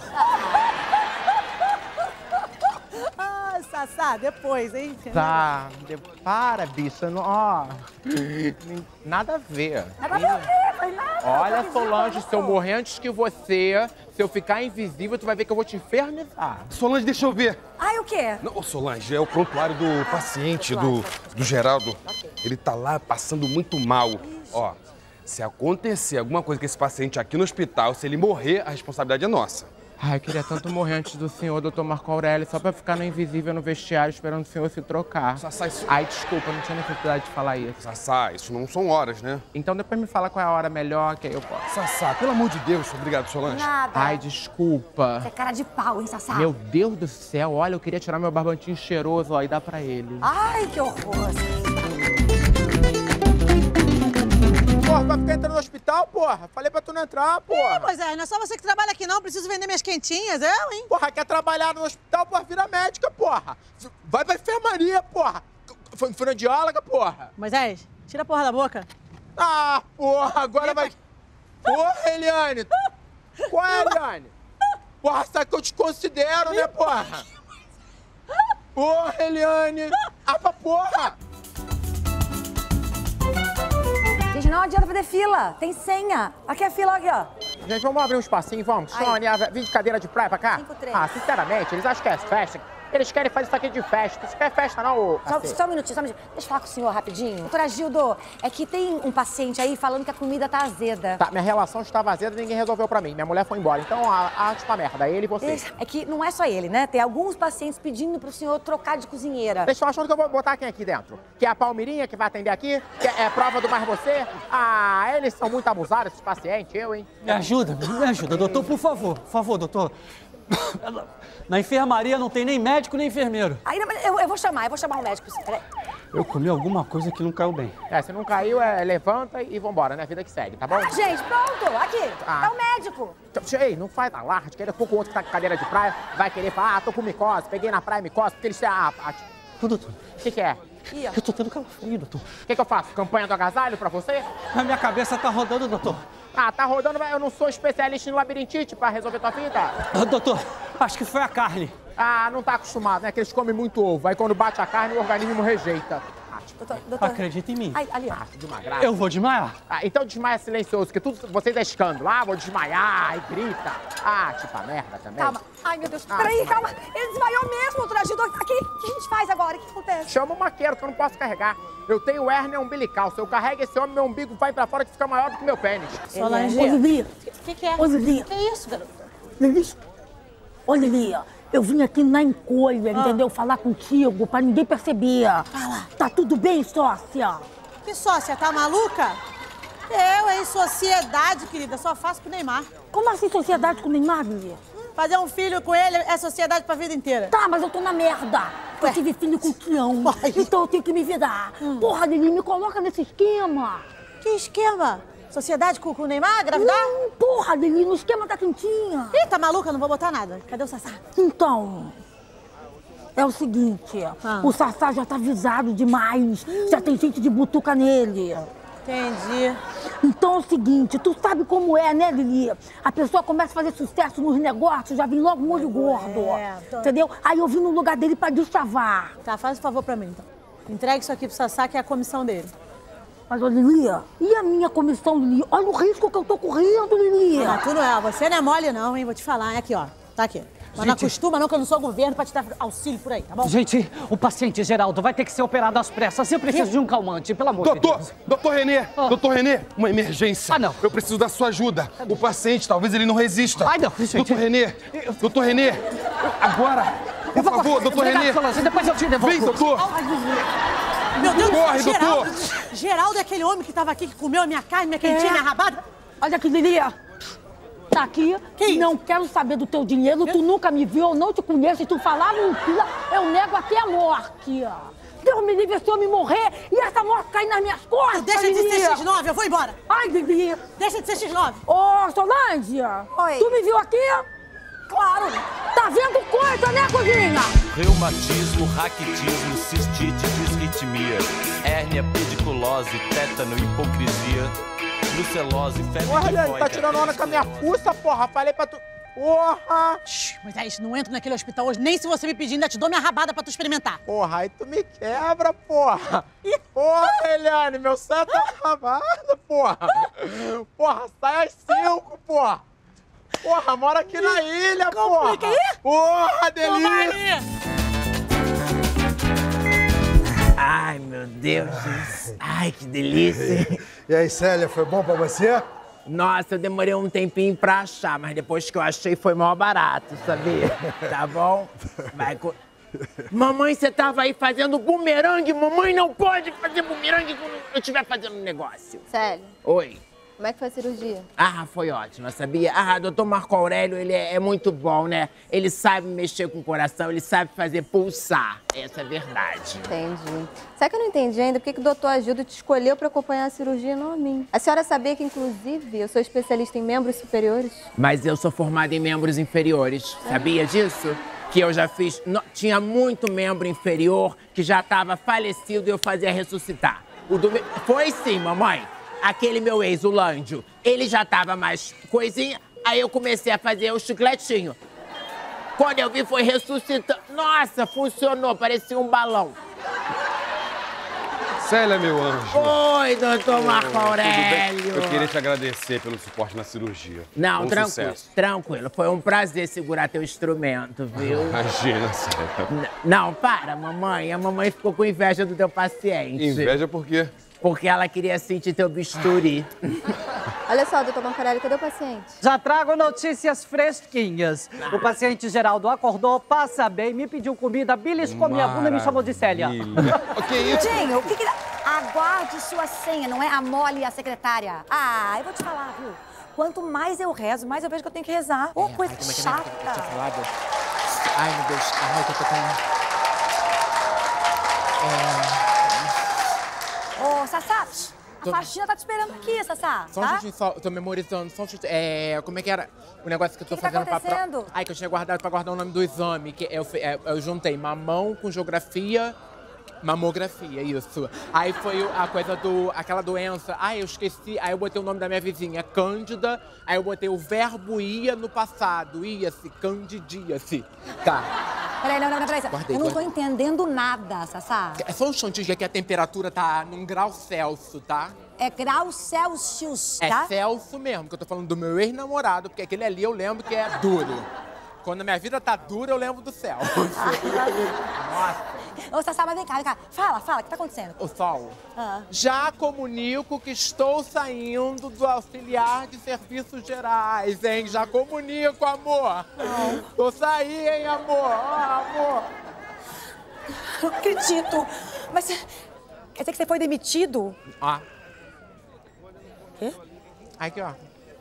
Ah, Sassá, depois, hein? Tá, para, bicha. Ó, nada a ver. Nada a ver, mas nada. Olha, Solange, se eu morrer antes que você, se eu ficar invisível, tu vai ver que eu vou te infernizar. Solange, deixa eu ver. Ai, o quê? Não, Solange, é o prontuário do paciente, do Geraldo. Ele tá lá passando muito mal. Ó, se acontecer alguma coisa com esse paciente aqui no hospital, se ele morrer, a responsabilidade é nossa. Ai, eu queria tanto morrer antes do senhor, doutor Marco Aurélio, só pra ficar no invisível no vestiário esperando o senhor se trocar. Sassá, isso... Ai, desculpa, não tinha necessidade de falar isso. Sassá, isso não são horas, né? Então depois me fala qual é a hora melhor, que aí eu posso. Sassá, pelo amor de Deus, obrigado, Solange. Nada. Ai, desculpa. Você é cara de pau, hein, Sassá? Meu Deus do céu, olha, eu queria tirar meu barbantinho cheiroso, ó, e dar pra ele. Ai, que horror. Porra, vai ficar entrando no hospital, porra? Falei pra tu não entrar, porra. Pois é, não é só você que trabalha aqui não, preciso vender minhas quentinhas, eu, hein? Porra, quer trabalhar no hospital, porra, vira médica, porra. Vai pra enfermaria, porra. Fonoaudióloga, porra. Moisés, tira a porra da boca. Ah, porra, agora vai... Porra, Eliane. Qual é, Eliane? Porra, sabe que eu te considero, né, porra? Porra, Eliane. Ah, pra porra. Gente, não adianta fazer fila. Tem senha. Aqui é a fila, aqui, ó. Gente, vamos abrir um espacinho, vamos? Sônia, vem de cadeira de praia pra cá. 5-3. Ah, sinceramente, eles acham que é festa. Eles querem fazer isso aqui de festa. Isso não é festa, não, ô... Só um minutinho, só um minutinho. Deixa eu falar com o senhor rapidinho. Doutora Gildo, é que tem um paciente aí falando que a comida tá azeda. Tá, minha relação estava azeda e ninguém resolveu pra mim. Minha mulher foi embora. Então, arte pra merda. Ele e você. É que não é só ele, né? Tem alguns pacientes pedindo pro senhor trocar de cozinheira. Vocês estão achando que eu vou botar quem aqui dentro? Que é a Palmirinha que vai atender aqui? Que é prova do mais você? Ah, eles são muito abusados, esses pacientes, eu, hein? Me ajuda, doutor, por favor, doutor. Na enfermaria não tem nem médico nem enfermeiro. Aí, eu vou chamar um médico. Peraí. Eu comi alguma coisa que não caiu bem. É, se não caiu, levanta e vambora, né? Vida que segue, tá bom? Gente, pronto, aqui, tá o médico. Ei, não faz alarde, que daqui a pouco o outro que tá com cadeira de praia vai querer falar, tô com micose, peguei na praia micose, porque eles têm Doutor. O que é? Eu tô tendo calafrio, doutor. O que eu faço? Campanha do agasalho pra você? A minha cabeça tá rodando, doutor. Ah, tá rodando, eu não sou especialista em labirintite pra resolver tua vida. Doutor, acho que foi a carne. Ah, não tá acostumado, né? Que eles comem muito ovo. Aí quando bate a carne, o organismo rejeita. Doutor. Acredita em mim. Ai, ali, ó. Desmagrar. Eu vou desmaiar. Ah, então desmaia silencioso, que tudo vocês é escândalo. Ah, vou desmaiar, e grita. Ah, tipo a merda também. Calma. Ai, meu Deus. Peraí, calma. Ele desmaiou mesmo, doutora Gildo. Aqui, o que a gente faz agora? O que acontece? Chama o maqueiro, que eu não posso carregar. Eu tenho hérnia umbilical. Se eu carrego esse homem, meu umbigo vai pra fora que fica maior do que meu pênis. Solange. Ô, Lili. O que é? Ô, Lili. O que é isso, garota? Lili. Ô, Lili, eu vim aqui na encolha, entendeu? Falar contigo, pra ninguém perceber. Fala. Tá tudo bem, sócia? Que sócia? Tá maluca? Eu, em sociedade, querida, só faço pro Neymar. Como assim sociedade com o Neymar, Lili? Fazer um filho com ele é sociedade pra vida inteira. Tá, mas eu tô na merda. Eu tive filho com o Tião, então eu tenho que me virar. Porra, Lili, me coloca nesse esquema. Que esquema? Sociedade com o Neymar, gravidar? Porra, Lili, no esquema da quentinha. Ih, tá maluca? Não vou botar nada. Cadê o Sassá? Então, é o seguinte, o Sassá já tá avisado demais. Já tem gente de butuca nele. Entendi. Então é o seguinte, tu sabe como é, né, Lili? A pessoa começa a fazer sucesso nos negócios, já vem logo um olho gordo. Entendeu? Aí eu vim no lugar dele pra deschavar. Tá, faz um favor pra mim, então. Entregue isso aqui pro Sassá, que é a comissão dele. Mas, ô, Lili, e a minha comissão, Lili? Olha o risco que eu tô correndo, Lili. Não, tu não é. Você não é mole, não, hein? Vou te falar. É aqui, ó. Tá aqui. Mas não acostuma, não, que eu não sou governo pra te dar auxílio por aí, tá bom? Gente, o paciente Geraldo vai ter que ser operado às pressas. Eu preciso de um calmante, pelo amor de Deus. Doutor Renê, doutor Renê, uma emergência. Ah, não. Eu preciso da sua ajuda. O paciente, talvez ele não resista. Ai, não, gente. Doutor Renê, agora, por favor, doutor Renê. Depois eu te devolvo. Vem, doutor. Meu Deus do céu, Corre, Geraldo. doutor. Geraldo é aquele homem que tava aqui, que comeu a minha carne, minha quentinha, minha rabada. Olha aqui, Lili. Tá aqui, não quero saber do teu dinheiro, tu nunca me viu, eu não te conheço, se tu falar mentira, eu nego até a morte. Deus me livre se eu me morrer e essa morte cair nas minhas costas, Deixa de Lili. ser X9, eu vou embora. Ai, Lili. Deixa de ser X9. Ô, Solange. Oi. Tu me viu aqui? Claro. Tá vendo coisa, né, cozinha? Reumatismo, raquitismo, cistite, disritmia, hérnia, pediculose, tétano, hipocrisia. brucelose, febre Porra, Eliane, tá tifoide, tirando onda com a minha fuça, porra. Falei pra tu... Porra! Moisés, não entro naquele hospital hoje, nem se você me pedir, ainda te dou minha rabada pra tu experimentar. Porra, aí tu me quebra, porra. Porra, Eliane, meu santo tá acabado, porra. Porra, sai às 5, porra. Porra, mora aqui na ilha, porra. Porra, delícia. Ai, meu Deus. Ai, que delícia. E aí, Célia, foi bom pra você? Nossa, eu demorei um tempinho pra achar, mas depois que eu achei foi mó barato, sabia? Tá bom? Vai com... Mamãe, você tava aí fazendo bumerangue? Mamãe não pode fazer bumerangue quando eu estiver fazendo um negócio. Célio, Oi. como é que foi a cirurgia? Ah, foi ótimo, sabia? Ah, doutor Marco Aurélio, ele é muito bom, né? Ele sabe mexer com o coração, ele sabe fazer pulsar. Essa é a verdade. Entendi. Sabe que eu não entendi ainda por que o doutor Agildo te escolheu pra acompanhar a cirurgia e não a mim? A senhora sabia que, inclusive, eu sou especialista em membros superiores? Mas eu sou formada em membros inferiores. Sabia disso? Que eu já fiz... Tinha muito membro inferior que já estava falecido e eu fazia ressuscitar. Foi sim, mamãe. Aquele meu ex, o Lândio, ele já tava mais coisinha, aí eu comecei a fazer o chicletinho. Quando eu vi, foi ressuscitando. Nossa, funcionou, parecia um balão. Célia, meu anjo. Oi, doutor Marco Aurélio. Eu queria te agradecer pelo suporte na cirurgia. Não, Bom tranquilo, sucesso. tranquilo. Foi um prazer segurar teu instrumento, viu? Imagina, Célia. Não, para, mamãe. A mamãe ficou com inveja do teu paciente. Inveja por quê? Porque ela queria sentir teu bisturi. Olha só, doutor Marco, cadê o paciente? Já trago notícias fresquinhas. O paciente Geraldo acordou, passa bem, me pediu comida, beliscou minha bunda e me chamou de Célia. O que é isso? Dinho, o que que... Aguarde sua senha, não é a Mole e a secretária. Ah, eu vou te falar, viu? Quanto mais eu rezo, mais eu vejo que eu tenho que rezar. Ô, coisa chata. Eu tinha falado. Ai, meu Deus. Ai, que eu tô com... Ô, Sassá, a faxina tá te esperando aqui, Sassá, Só um tá? minutinho, só, eu tô memorizando, só um minutinho. Como é que era o negócio que eu tô Que tá fazendo pra acontecendo? Ai, que eu tinha guardado pra guardar o nome do exame, que eu juntei mamão com geografia, mamografia, isso. Aí foi a coisa aquela doença, ai, eu esqueci, aí eu botei o nome da minha vizinha, Cândida, aí eu botei o verbo ia no passado, ia-se, candidia-se. Tá. Peraí, não, peraí. Guardei, eu não tô guardei. entendendo nada, Sassá. É só um instantinho que a temperatura tá num grau Celsius, tá? É grau Celsius, É tá? Celso mesmo, que eu tô falando do meu ex-namorado, porque aquele ali eu lembro que é duro. Quando a minha vida tá dura, eu lembro do céu. Ô, Sassá, mas vem cá. Fala, o que tá acontecendo? O Sol, Ah. já comunico que estou saindo do auxiliar de serviços gerais, hein? Já comunico, amor. Não. Tô saindo, hein, amor? Amor. Não acredito. Mas quer dizer que você foi demitido? Ó. Quê? Aqui, ó.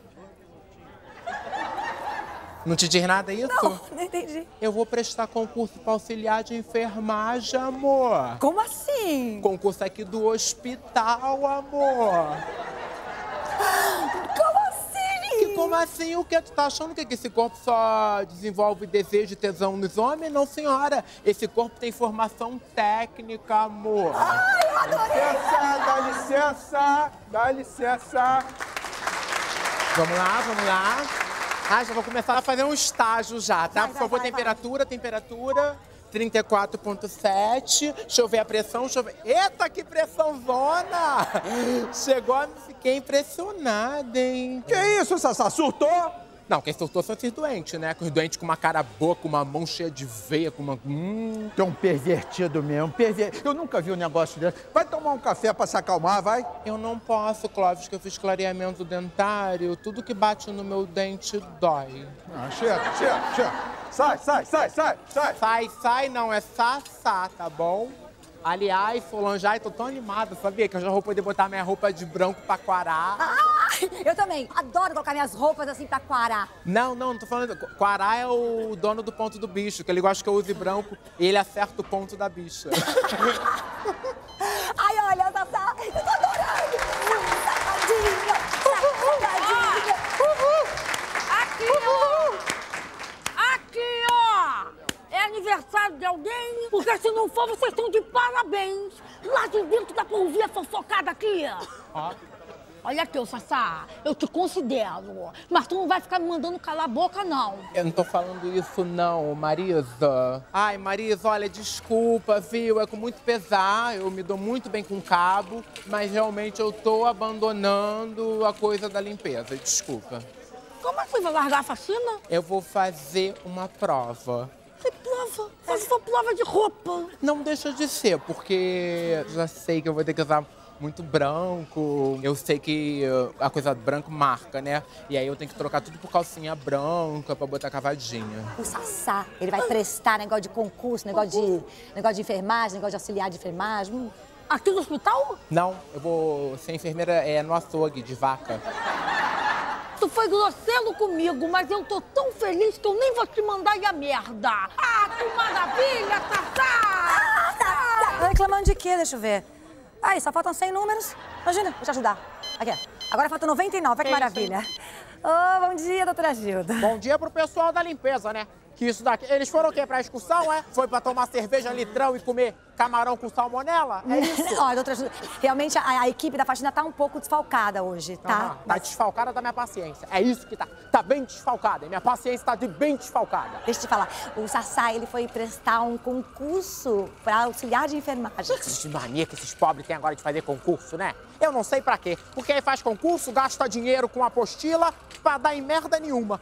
Não te diz nada isso? Não entendi. Eu vou prestar concurso para auxiliar de enfermagem, amor. Como assim? Concurso aqui do hospital, amor. Como assim? Como assim? O que? Tu tá achando que esse corpo só desenvolve desejo e tesão nos homens? Não, senhora. Esse corpo tem formação técnica, amor. Ai, eu adorei! Dá licença. Vamos lá. Ah, já vou começar a fazer um estágio já, tá? Por favor, temperatura. 34,7. Deixa eu ver a pressão, Eita, que pressãozona! Chegou, fiquei impressionada, hein? Que isso, Sassá? Surtou? Não, quem surtou são esses doentes, né? Com os doentes com uma cara boa, com uma mão cheia de veia, com uma... Tu é um pervertido mesmo, Eu nunca vi um negócio desse. Vai tomar um café pra se acalmar, vai? Eu não posso, Clóvis, que eu fiz clareamento dentário. Tudo que bate no meu dente dói. Ah, chega. Sai, não, é Sassá, tá bom? Aliás, Solange, tô tão animada, sabia? Que eu já vou poder botar minha roupa de branco pra quarar. Ah, eu também. Adoro colocar minhas roupas assim pra quarar. Não tô falando. Quarar é o dono do ponto do bicho, que ele gosta que eu use branco e ele acerta o ponto da bicha. Ai, olha, Sassá, eu tô adorando. Safadinha. Aqui, ó! É aniversário de alguém? Porque se não for, vocês estão de parabéns! Lá de dentro dá pra ouvir a fofocada aqui! Olha aqui, ô Sassá, eu te considero, mas tu não vai ficar me mandando calar a boca, não. Eu não tô falando isso não, Marisa. Ai, Marisa, olha, desculpa, viu? É com muito pesar, eu me dou muito bem com cabo, mas realmente eu tô abandonando a coisa da limpeza, desculpa. Como assim vai largar a faxina? Eu vou fazer uma prova. Que prova? Mas se for prova de roupa. Não deixa de ser, porque já sei que eu vou ter que usar muito branco. Eu sei que a coisa branco marca, né? E aí eu tenho que trocar tudo por calcinha branca pra botar cavadinha. O Sassá, ele vai prestar negócio de concurso, negócio de enfermagem, negócio de auxiliar de enfermagem. Aqui no hospital? Não, eu vou ser enfermeira no açougue de vaca. Tu foi grosseiro comigo, mas eu tô tão feliz que eu nem vou te mandar ir a merda. Ah, que maravilha, Sassá! Tá reclamando de quê? Deixa eu ver. Aí, só faltam 100 números. Imagina, vou te ajudar. Aqui, agora faltam 99, olha que maravilha. Bom dia, doutora Gilda. Bom dia pro pessoal da limpeza, né? Que isso daqui... Eles foram o quê? Pra excursão, é? Foi pra tomar cerveja litrão e comer camarão com salmonela? É isso? Olha, doutora Gilda, realmente a equipe da faxina tá um pouco desfalcada hoje, tá? Tá desfalcada da minha paciência. É isso que tá. Tá bem desfalcada. Minha paciência tá bem desfalcada. Deixa eu te falar, o Sassá, ele foi prestar um concurso pra auxiliar de enfermagem. Que mania que esses pobres têm agora de fazer concurso, né? Eu não sei pra quê. Porque aí faz concurso, gasta dinheiro com apostila pra dar em merda nenhuma.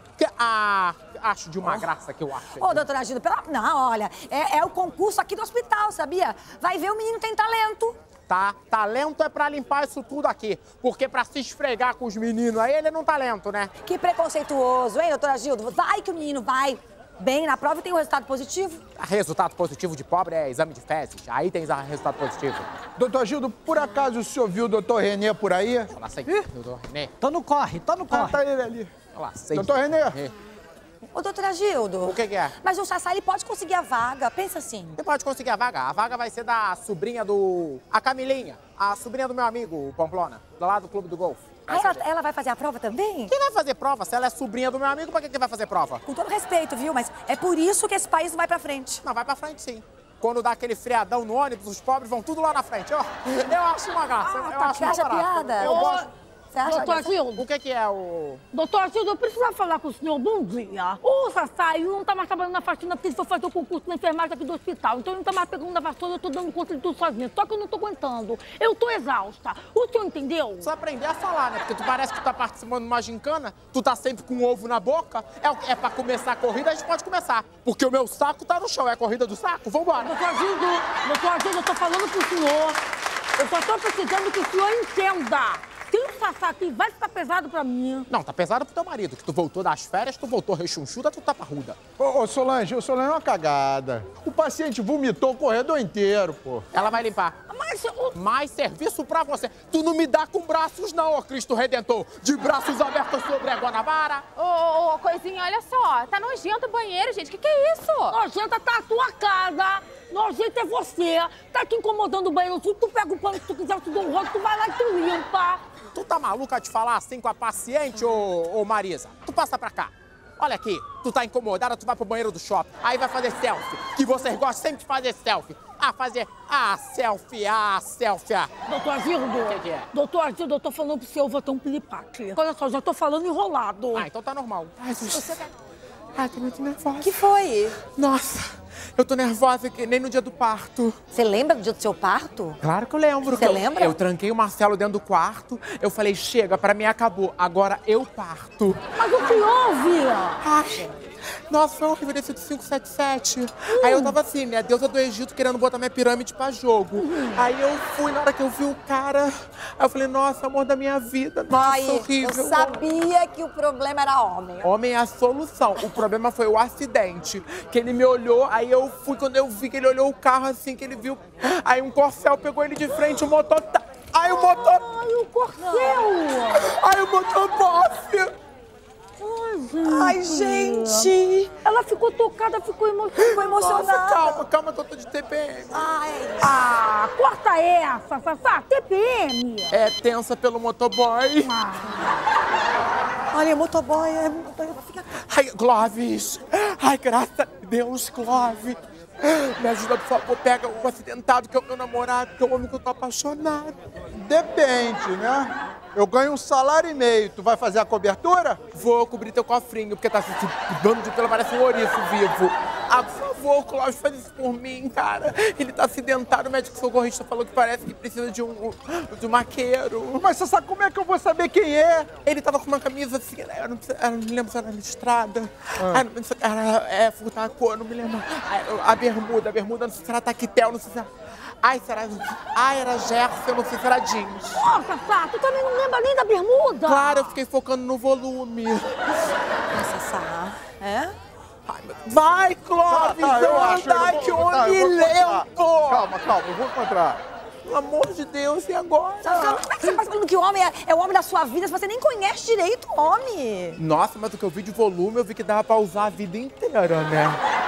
Acho de uma graça que eu acho. Ô, doutora Gilda, não, olha, é o concurso aqui do hospital, sabia? Vai ver, o menino tem talento. Tá, talento é pra limpar isso tudo aqui. Porque pra se esfregar com os meninos aí, ele não talento, né? Que preconceituoso, hein, doutora Gilda? Vai que o menino vai bem na prova e tem um resultado positivo. Resultado positivo de pobre é exame de fezes. Aí tem resultado positivo. Doutor Gildo, por acaso o senhor viu o doutor Renê por aí? Olá, sei. Doutor Renê. Tô no corre. Tá ele ali. Olá, sei. Doutor Renê. Ô, doutora Gildo. O que é? Mas o Sassá, ele pode conseguir a vaga, pensa assim. Ele pode conseguir a vaga. A vaga vai ser da sobrinha do... A Camilinha. A sobrinha do meu amigo, o Pamplona. Lá do Clube do Golfe. Ela vai fazer a prova também? Quem vai fazer prova? Se ela é sobrinha do meu amigo, pra que vai fazer prova? Com todo respeito, viu? Mas é por isso que esse país não vai pra frente. Não, vai pra frente sim. Quando dá aquele friadão no ônibus, os pobres vão tudo lá na frente. Eu acho uma graça. Eu acho Você acha piada? Eu gosto. Você acha Doutor Gildo. O que é o... Doutor Gildo, eu preciso falar com o senhor. Bom dia. O Sassá, ele não tá mais trabalhando na faxina porque ele foi fazer o concurso na enfermagem aqui do hospital. Então ele não tá mais pegando na vassoura, eu tô dando conta de tudo sozinho. Só que eu não tô aguentando. Eu tô exausta. O senhor entendeu? Precisa aprender a falar, né? Porque tu parece que tu tá participando de uma gincana, tu tá sempre com um ovo na boca. É pra começar a corrida, a gente pode começar. Porque o meu saco tá no chão. É a corrida do saco? Vambora. Doutor Gildo, eu tô falando pro senhor. Eu só tô precisando que o senhor entenda. Tem um Sassá aqui, vai ficar pesado pra mim. Não, tá pesado pro teu marido, que tu voltou das férias, tu voltou rechonchuda, tu tá parruda. Ô, Solange, é uma cagada. O paciente vomitou o corredor inteiro, pô. Ela vai limpar. Mais serviço pra você. Tu não me dá com braços não, ó Cristo Redentor. De braços abertos sobre a Guanabara. Ô, coisinha, olha só. Tá nojento o banheiro, gente. Que é isso? Nojenta tá a tua casa. Nojento é você. Tá te incomodando o banheiro. Se tu pega o pano que tu quiser, tu dá um rosto, tu vai lá e tu limpa. Tu tá maluca de falar assim com a paciente, ô Marisa? Tu passa pra cá. Olha aqui, tu tá incomodada, tu vai pro banheiro do shopping. Aí vai fazer selfie, que vocês gostam sempre de fazer selfie. Selfie. Doutor Gildo. O que é? Doutor Gildo, eu tô falando pro senhor, eu vou ter um pilipaque. Olha só, já tô falando enrolado. Então tá normal. Ai, tô muito nervosa. Que foi? Nossa, eu tô nervosa que nem no dia do parto. Você lembra do dia do seu parto? Claro que eu lembro. Você lembra? Eu tranquei o Marcelo dentro do quarto, eu falei, chega, pra mim acabou, agora eu parto. Mas o que houve? Ai, nossa, foi horrível desse do 577. Aí eu tava assim, né, deusa do Egito querendo botar minha pirâmide pra jogo. Aí eu fui, na hora que eu vi o cara, aí eu falei, nossa, amor da minha vida, nossa, horrível. Eu sabia que o problema era homem. Homem é a solução. O problema foi o acidente. Que ele me olhou, aí eu fui, quando eu vi que ele olhou o carro assim, que ele viu. Aí um corcel pegou ele de frente, o motor. Aí o motor. Ai, o corcel! Aí o motor bofe! Ai, gente! Ela ficou tocada, ficou emocionada. Nossa, calma que eu tô de TPM. Corta essa, Sassá, TPM. É tensa pelo motoboy. Olha, motoboy, Ai, Clóvis. Ai, graças a Deus, Clóvis. Me ajuda, por favor, pega o acidentado que é o meu namorado, que é o homem que eu tô apaixonado. Depende, né? Eu ganho um salário e meio. Tu vai fazer a cobertura? Vou cobrir teu cofrinho, porque tá se dando de pelo, parece um ouriço vivo. Ah, por favor, Clóvis, faz isso por mim, cara. Ele tá acidentado, o médico socorrista falou que parece que precisa de um maqueiro. Mas você sabe como é que eu vou saber quem é? Ele tava com uma camisa assim, eu não me lembro se era listrada. Era furtar a cor, não me lembro. A bermuda, não sei se era taquetel, não sei se era... era Gerson, eu não sei se era jeans. Nossa, Sá, tu também não lembra nem da bermuda? Claro, eu fiquei focando no volume. Nossa, Sá. É? Vai, Clóvis, ai, que homem lento! Calma, eu vou encontrar. Pelo amor de Deus, e agora? Como é que você faz falando que o homem é o homem da sua vida se você nem conhece direito o homem? Nossa, mas o que eu vi de volume, eu vi que dava pra usar a vida inteira, né?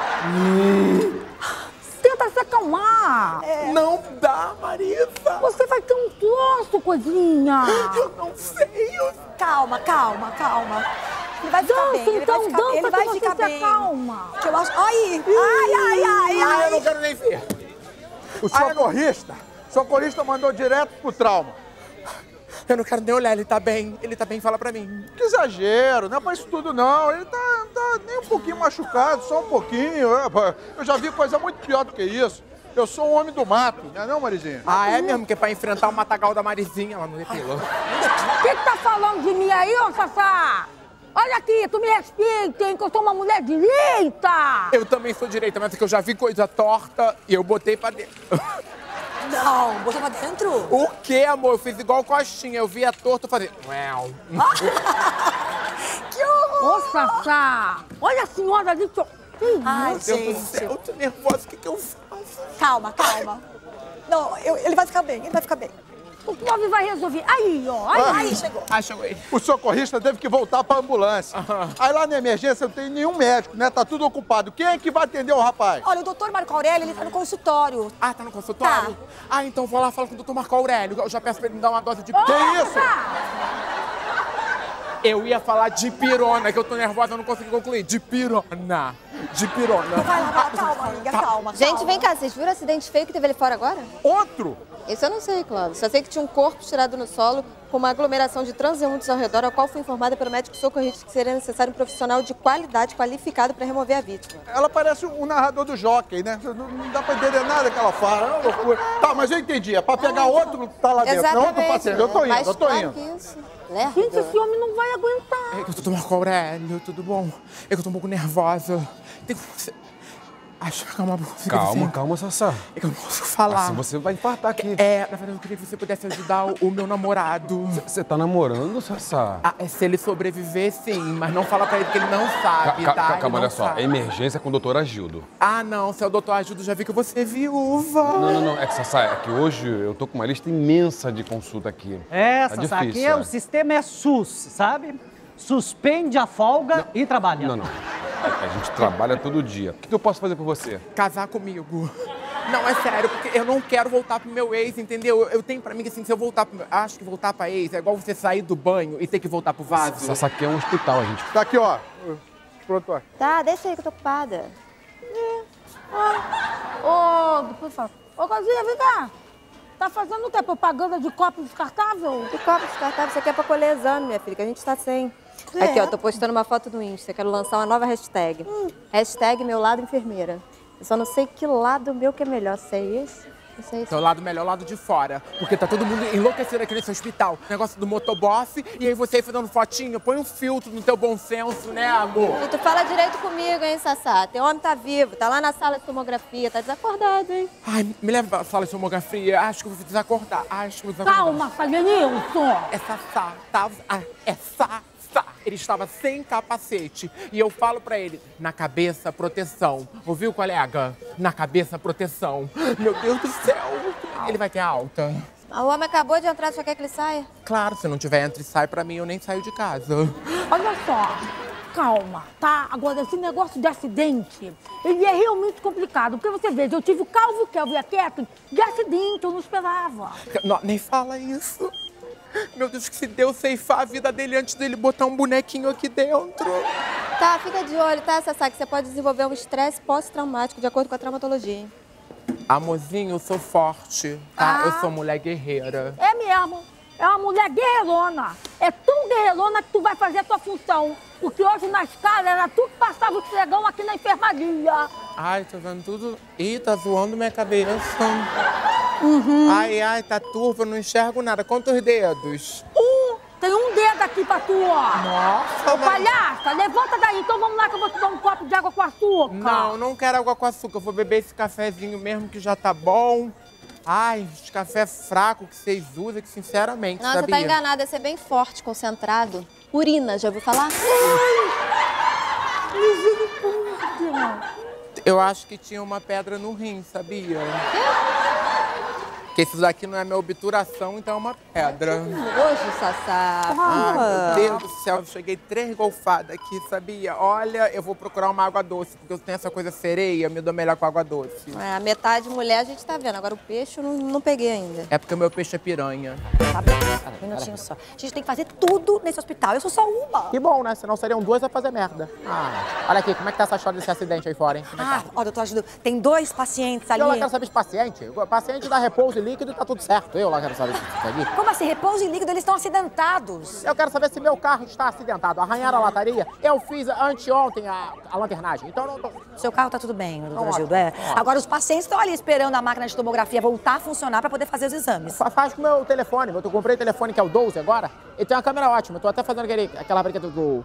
Tenta se acalmar. Não dá, Marisa. Você vai ter um troço, coisinha. Eu não sei. Calma. Ele vai ficar bem, ele vai ficar bem. Calma. Que eu acho... Ai, eu não quero nem ver. O socorrista mandou direto pro trauma. Eu não quero nem olhar, ele tá bem, fala pra mim. Que exagero, não é pra isso tudo não. Ele tá nem um pouquinho machucado, só um pouquinho. Eu já vi coisa muito pior do que isso. Eu sou um homem do mato, não é não, Marizinha? Ah, é mesmo? Que é pra enfrentar o matagal da Marizinha lá no depilo. O que tá falando de mim aí, ô Sassá? Olha aqui, tu me respeita, hein, que eu sou uma mulher direita! Eu também sou direita, mas é que eu já vi coisa torta e eu botei pra dentro. Não, botou pra dentro? O quê, amor? Eu fiz igual Coxinha, eu via torto, eu fazia... Que horror! Ô, Sassá, olha a senhora ali que... Ai, Meu Deus do céu, eu tô nervosa, o que eu faço? Calma. Não, ele vai ficar bem, O Clóvis vai resolver. Aí, ó. Aí, chegou. Chegou ele. O socorrista teve que voltar pra ambulância. Aí lá na emergência não tem nenhum médico, né? Tá tudo ocupado. Quem é que vai atender o rapaz? Olha, o doutor Marco Aurélio, ele tá no consultório. Ah, tá no consultório? Tá. Ah, então vou lá falar com o doutor Marco Aurélio. Eu já peço pra ele me dar uma dose de... Que isso? Eu ia falar de pirona, que eu tô nervosa, eu não consegui concluir. De pirona. Vai lá, calma, amiga, calma. Gente, vem cá, vocês viram o acidente feio que teve ali fora agora? Outro? Isso eu não sei, Clóvis. Só sei que tinha um corpo tirado no solo com uma aglomeração de transeuntes ao redor, ao qual fui informada pelo médico socorrista que seria necessário um profissional de qualidade qualificado para remover a vítima. Ela parece um narrador do Jockey, né? Não dá pra entender nada que ela fala. É uma loucura. Tá, mas eu entendi. É pra pegar outro que tá lá dentro. Não outro paciente. Eu tô indo. Gente, esse homem não vai aguentar. É que eu tô Marco Aurélio, tudo bom? É que eu tô um pouco nervosa. Calma, Sassá. É que eu não consigo falar. Assim você vai infartar aqui. Na verdade, eu queria que você pudesse ajudar o meu namorado. Você tá namorando, Sassá? Se ele sobreviver, sim, mas não fala pra ele que ele não sabe, tá? Calma, olha só. É emergência com o doutor Agildo. Ah, não. Se é o doutor Agildo, já vi que você é viúva. Não. É que, Sassá, é que hoje eu tô com uma lista imensa de consulta aqui. Sassá, aqui o sistema é SUS, sabe? Suspende a folga e trabalha. Não. A gente trabalha todo dia. O que eu posso fazer por você? Casar comigo. Não, é sério, porque eu não quero voltar pro meu ex, entendeu? Eu tenho pra mim que assim, se eu voltar pro... Acho que voltar pra ex é igual você sair do banho e ter que voltar pro vaso. Sassá, aqui é um hospital, a gente... Tá aqui, ó. Pronto, ó. Tá, deixa aí que eu tô ocupada. Ô, Cozinha, vem cá. Tá fazendo o quê? Propaganda de copo descartável? Que copo descartável? Isso aqui é pra colher exame, minha filha, que a gente tá sem. Aqui, ó, tô postando uma foto no Insta. Quero lançar uma nova hashtag. Hashtag meu lado enfermeira. Eu só não sei que lado meu que é melhor. Se é esse? Seu lado melhor, lado de fora. Porque tá todo mundo enlouquecido aqui nesse hospital. Negócio do motoboss, e aí você aí fazendo fotinho, põe um filtro no teu bom senso, né, amor? E tu fala direito comigo, hein, Sassá? Teu homem tá vivo, tá lá na sala de tomografia, tá desacordado, hein? Ai, me leva pra sala de tomografia. Acho que eu vou desacordar. Calma, Faganilson. É Sassá, tá? É Sassá. Ele estava sem capacete. E eu falo pra ele, na cabeça, proteção. Ouviu, colega? Na cabeça, proteção. Meu Deus do céu. Ele vai ter alta. O homem acabou de entrar, só quer que ele saia? Claro, se não tiver entra e sai pra mim, eu nem saio de casa. Olha só, calma, tá? Agora, esse negócio de acidente, ele é realmente complicado. Porque você veja, eu tive o Calvo, Kelvin e a Kathleen de acidente, eu não esperava. Não, nem fala isso. Meu Deus, que se Deus ceifar a vida dele antes dele botar um bonequinho aqui dentro. Tá, fica de olho, tá, Sassá? Que você pode desenvolver um estresse pós-traumático, de acordo com a traumatologia, hein? Amorzinho, eu sou forte, tá? Eu sou mulher guerreira. É mesmo. é uma mulher guerreirona. É tão guerreirona que tu vai fazer a tua função. Porque hoje na escala era tu que passava o esfregão aqui na enfermaria. Ai, tô vendo tudo. Ih, tá zoando minha cabeça. Ai, tá turva, eu não enxergo nada. Quantos dedos? Tem um dedo aqui pra tu, ó. Nossa, Ô, palhaça, levanta daí. Então vamos lá que eu vou te dar um copo de água com açúcar. Não quero água com açúcar. Eu vou beber esse cafezinho mesmo que já tá bom. Ai, esse café fraco que vocês usam, que sinceramente, Não, sabia? você tá enganada. Esse é bem forte, concentrado. Urina, já ouviu falar? Misericórdia. Eu acho que tinha uma pedra no rim, sabia? Porque isso daqui não é minha obturação, então é uma pedra. Hoje, Sassá. Ai, meu Deus do céu, eu cheguei 3 golfadas aqui, sabia? Olha, eu vou procurar uma água doce, porque eu tenho essa coisa sereia, eu me dou melhor com água doce. A metade mulher a gente tá vendo, agora o peixe eu não peguei ainda. É porque o meu peixe é piranha. Tá bem, um minutinho só. A gente tem que fazer tudo nesse hospital, eu sou só uma. Que bom, né? Senão seriam 2 a fazer merda. Olha aqui, como é que tá essa história desse acidente aí fora, hein? Ó, doutor Agindo, tem 2 pacientes ali. Eu lá quero saber de paciente. O paciente dá repouso e líquido e tá tudo certo. Eu lá quero saber disso aqui. Como assim? Repouso e líquido, eles estão acidentados. Eu quero saber se meu carro está acidentado. Arranharam a lataria. Eu fiz anteontem a lanternagem, então não tô... Seu carro tá tudo bem, doutor Ótimo, Agildo, é? ótimo. Agora, os pacientes estão ali esperando a máquina de tomografia voltar a funcionar para poder fazer os exames. Faz com o meu telefone. Eu comprei o telefone que é o 12 agora. Ele tem uma câmera ótima. Eu tô até fazendo aquela brincadeira do...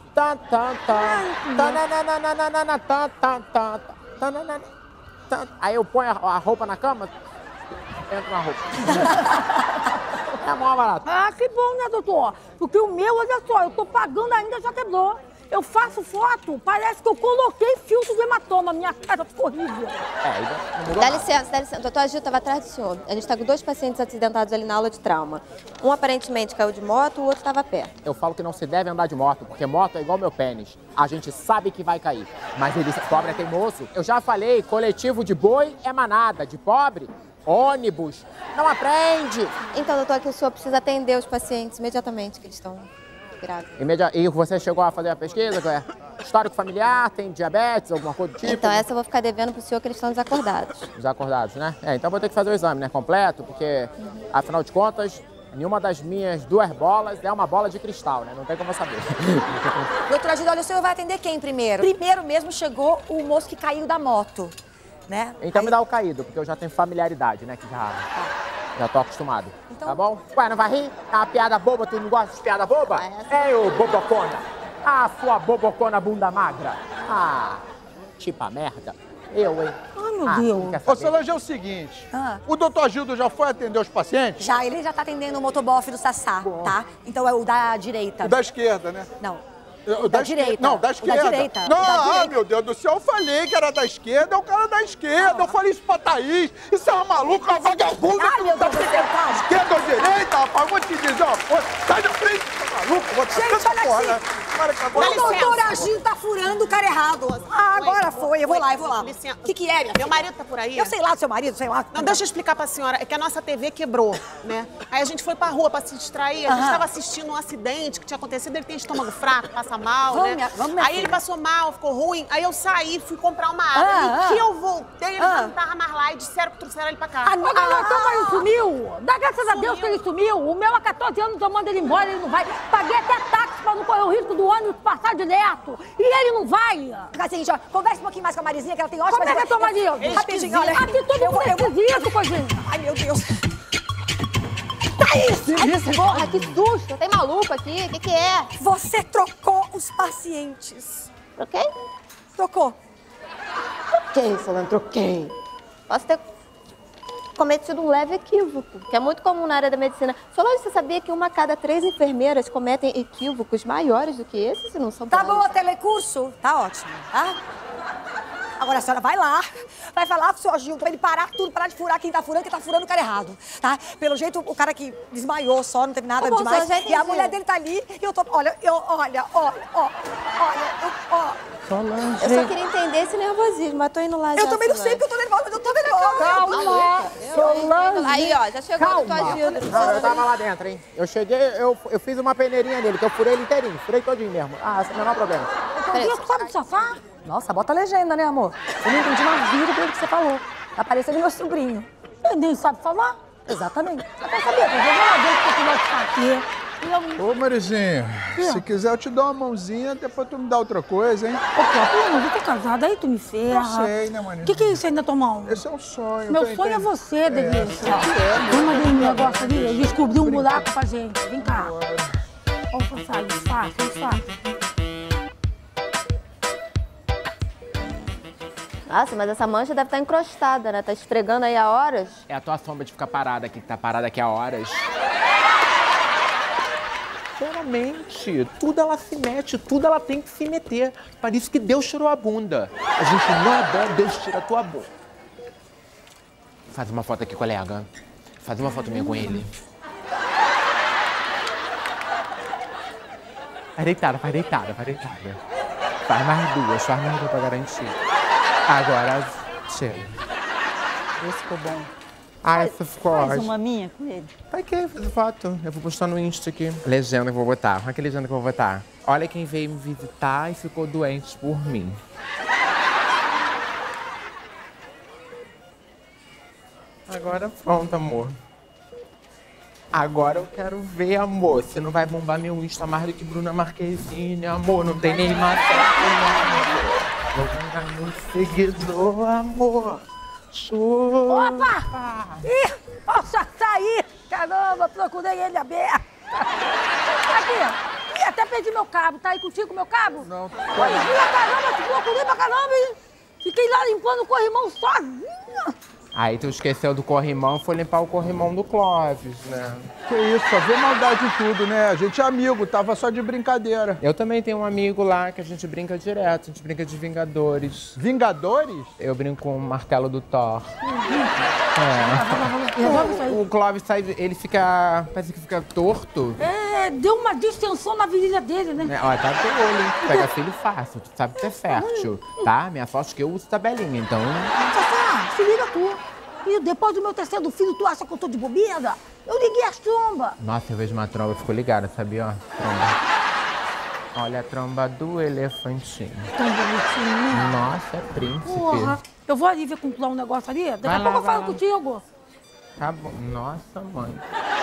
Aí eu ponho a roupa na cama, entra na roupa. É mó barato. Ah, que bom, né, doutor? Porque o meu, olha só, eu tô pagando ainda, já quebrou. Eu faço foto, parece que eu coloquei filtro de hematoma. Minha cara ficou horrível. Dá licença. Doutor Agil estava atrás do senhor. A gente está com 2 pacientes acidentados ali na aula de trauma. Um aparentemente caiu de moto, o outro estava a pé. Eu falo que não se deve andar de moto, porque moto é igual meu pênis. A gente sabe que vai cair, mas ele pobre é teimoso. Eu já falei, coletivo de boi é manada, de pobre, ônibus. Não aprende. Então, doutor, que o senhor precisa atender os pacientes imediatamente, que eles estão graves. E você chegou a fazer a pesquisa? Que é histórico familiar, tem diabetes, alguma coisa do tipo? Então, essa eu vou ficar devendo pro senhor, que eles estão desacordados. Desacordados, né? Então vou ter que fazer o exame, né? Completo, porque, afinal de contas, nenhuma das minhas 2 bolas é uma bola de cristal, né? Não tem como eu saber. Doutor Agildo, olha, o senhor vai atender quem primeiro? Primeiro mesmo chegou o moço que caiu da moto, né? Então me dá o caído, porque eu já tenho familiaridade, né? Que já tô acostumado. Então... Tá bom? Ué, não vai rir? É uma piada boba, tu não gosta de piada boba? É, ô bobocona. Ah, sua bobocona bunda magra. Ah, tipo a merda. Eu, hein? Ai, meu Deus. Ô, Solange, é o seguinte. O doutor Agildo já foi atender os pacientes? Já, ele já tá atendendo o motobofe do Sassá, tá? Então é o da direita. O da esquerda, né? Não. O da direita. Não, da esquerda. O da direita. Não, O da direita. meu Deus do céu, eu falei que era da esquerda, é o cara da esquerda. Eu falei isso pra Thaís. Isso é uma maluca, uma vagabunda. Ai, meu Deus do céu, calma. Esquerda ou direita, rapaz? Vou te dizer uma coisa. Sai da frente, tá maluco? Vou te Gente, essa olha porra. aqui. O doutor Agildo tá furando o cara errado. Ah, agora foi. Eu vou lá. Licença. O que é, minha Meu marido tá por aí? Eu sei lá do seu marido, sei lá. Não, deixa eu explicar pra senhora. É que a nossa TV quebrou, né? Aí a gente foi pra rua pra se distrair. A gente tava assistindo um acidente que tinha acontecido. Ele tem estômago fraco, passa mal, né? Aí ele passou mal, ficou ruim. Aí eu saí, fui comprar uma água. E que eu voltei, ele não tava mais lá. E disseram que trouxeram ele pra cá. Então ele sumiu. Dá graças a Deus que ele sumiu. O meu há 14 anos eu mando ele embora, ele não vai. Paguei até táxi pra não correr o risco do ônibus passar direto. E ele não vai. Assim, ó, conversa um pouquinho mais com a Marizinha, que ela tem ótima... Como é que é tua Marizinha? Rapidinho, olha. Aqui todo mundo é esquisito, coisinha. Ai, meu Deus. Ai, porra, que susto. Tem maluco aqui? O que é? Você trocou os pacientes. Troquei? Trocou. Troquei, Solange, troquei. Posso ter cometido um leve equívoco, que é muito comum na área da medicina. Solange, você sabia que 1 a cada 3 enfermeiras cometem equívocos maiores do que esses, se não são Tá bom, telecurso? Tá ótimo, tá? Agora a senhora vai lá, vai falar pro seu Agildo pra ele parar tudo, parar de furar quem tá furando o cara errado, tá? Pelo jeito, o cara que desmaiou só, não teve nada bom, demais. já E a mulher dele tá ali e eu tô... Olha. Solange. Eu só queria entender esse nervosismo, mas tô indo lá já. Eu também não sei porque eu tô nervosa, mas eu tô nervosa. Calma, Solange. Aí, ó, já chegou o doutor Agildo. Não, eu tava lá dentro, hein? Eu cheguei, eu fiz uma peneirinha nele, que eu furei ele inteirinho, furei todinho mesmo. Ah, esse é o menor problema. Tu sabe do Sassá? Nossa, bota a legenda, né, amor? Eu não entendi uma vírgula do que você falou. Tá parecendo meu sobrinho. Ele nem sabe falar. Exatamente. Você quer saber? Eu vou lá dentro que vai ficar aqui. Ô, Marizinha, se quiser eu te dou uma mãozinha, depois tu me dá outra coisa, hein? Ô, Cláudio, mas eu tô casada, aí tu me ferra. Eu sei, né, Marizinha? O que é isso aí na tua mão? Esse é um sonho. Meu sonho é você, delícia. Vamos ali no negócio ali, eu descobri um buraco pra gente. Vem cá. Vamos passar, disfarce. Nossa, mas essa mancha deve estar encrostada, né? Tá esfregando aí há horas. É a tua sombra de ficar parada aqui, que tá parada aqui há horas. Sinceramente, tudo ela se mete, tudo ela tem que se meter. Parece que Deus tirou a bunda. A gente não é bom, Deus tira a tua bunda. Faz uma foto aqui, colega. Faz uma foto minha com ele. Vai deitada, vai deitada, vai deitada. Faz mais duas pra garantir. Agora, chega. Esse ficou bom. Ai, essa ficou Faz ótimo. uma minha com ele. Tá aqui, fiz foto. Eu vou postar no Insta aqui. Legenda que eu vou botar. Olha que legenda que eu vou botar. Olha quem veio me visitar e ficou doente por mim. Agora pronto, amor. Agora eu quero ver, amor. Você não vai bombar meu Insta mais do que Bruna Marquezine, amor. Não tem nem mais não. Vou ganhar muito seguidor, amor. Show. Opa! Ih, posso sair! Caramba, procurei ele aberto. Aqui, ih, até perdi meu cabo. Tá aí contigo meu cabo? Não. Olha, caramba, te procurei pra caramba, hein? Fiquei lá limpando o corrimão sozinha. Aí tu esqueceu do corrimão, foi limpar o corrimão do Clóvis, né? Que isso, só vê maldade em tudo, né? A gente é amigo, tava só de brincadeira. Eu também tenho um amigo lá que a gente brinca direto, a gente brinca de Vingadores. Vingadores? Eu brinco com o martelo do Thor. Resolve isso aí. O Clóvis sai, ele fica, parece que fica torto. É, deu uma distensão na virilha dele, né? Ó, tá teu olho, hein? Pega filho fácil, tu sabe que é fértil, tá? Minha sorte é que eu uso tabelinha, então... Se liga tu. E depois do meu terceiro filho, tu acha que eu tô de bobeira? Eu liguei as trombas. Nossa, eu vejo uma tromba, eu fico ligada, sabia? Ó, tromba. Olha a tromba do elefantinho. Tão bonitinho. Nossa, é príncipe. Porra, eu vou ali ver comprar um negócio ali. Daqui a Vai pouco lá, eu falo vai lá. contigo. Tá bom. Nossa, mãe.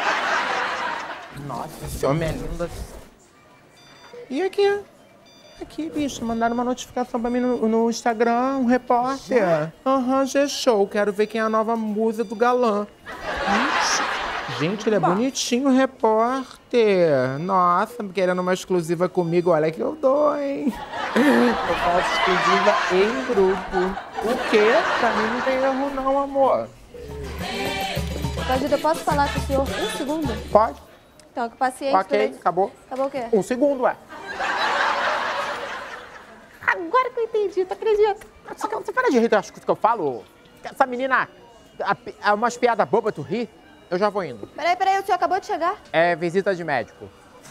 Nossa, esse homem é lindo. E aqui? Aqui, bicho, mandaram uma notificação pra mim no Instagram, um repórter. Aham, G-Show. Quero ver quem é a nova musa do galã. Gente, ele é bonitinho, repórter. Nossa, querendo uma exclusiva comigo, olha que eu dou, hein? Eu faço exclusiva em grupo. O quê? Pra mim não tem erro não, amor. Cláudio, eu posso falar com o senhor um segundo? Pode. Então, que o paciente... Ok, acabou. Acabou o quê? Um segundo, ué. Agora que eu entendi, tu acredita? Você para de rir das coisas que eu falo? Essa menina, umas piadas bobas, tu ri? Eu já vou indo. Peraí, o senhor acabou de chegar? É visita de médico.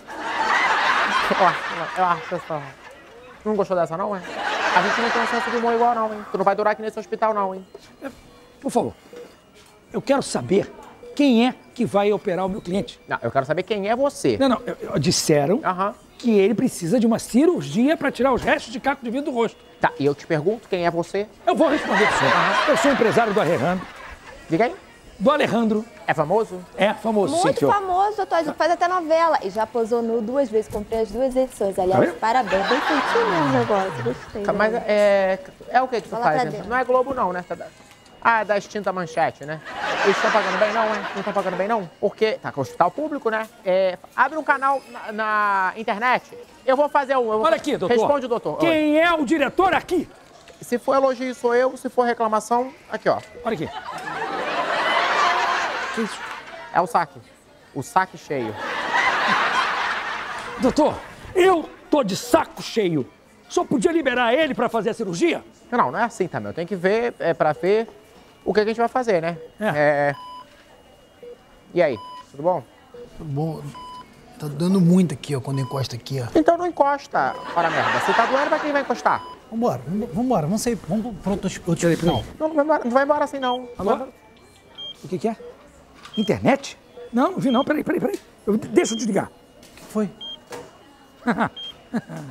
Eu acho só. Não gostou dessa, não, é? A gente não tem um senso de humor igual, não, hein? Tu não vai durar aqui nesse hospital, não, hein? Por favor, eu quero saber quem é que vai operar o meu cliente. Não, eu quero saber quem é você. Não, disseram que ele precisa de uma cirurgia para tirar os restos de caco de vidro do rosto. Tá, e eu te pergunto quem é você? Eu vou responder pro senhor. Eu sou empresário do Alejandro. Diga aí. Do Alejandro. É famoso? É famoso, sim, Muito senhor. famoso, doutor. Faz até novela. E já posou nu 2 vezes. Comprei as 2 edições. Aliás, parabéns. Bem feitinho mesmo o negócio. Gostei. Tá, mas é o que tu Fala faz? pra Né? dentro. Não é Globo, não, né? Ah, é da extinta Manchete, né? Eles estão pagando bem, não, hein? Não estão pagando bem, não? Porque tá com o hospital público, né? Abre um canal na internet. Eu vou fazer um. Olha aqui, doutor. Responde, doutor. Quem é o diretor aqui? Se for elogio, sou eu. Se for reclamação, aqui, ó. Olha aqui. Que isso? É o saque. O saque cheio. Doutor, eu tô de saco cheio. Só podia liberar ele pra fazer a cirurgia? Não é assim também. Eu tenho que ver, pra ver o que a gente vai fazer, né? E aí, tudo bom? Tudo bom. Tá dando muito aqui, ó, quando encosta aqui, ó. Então não encosta, para merda. Se tá doendo, pra quem vai encostar? Vambora, vamos sair, vamos pro outro hospital. Não vai embora assim, não. Alô? O que é? Internet? Não vi não, peraí. Deixa eu desligar. O que foi?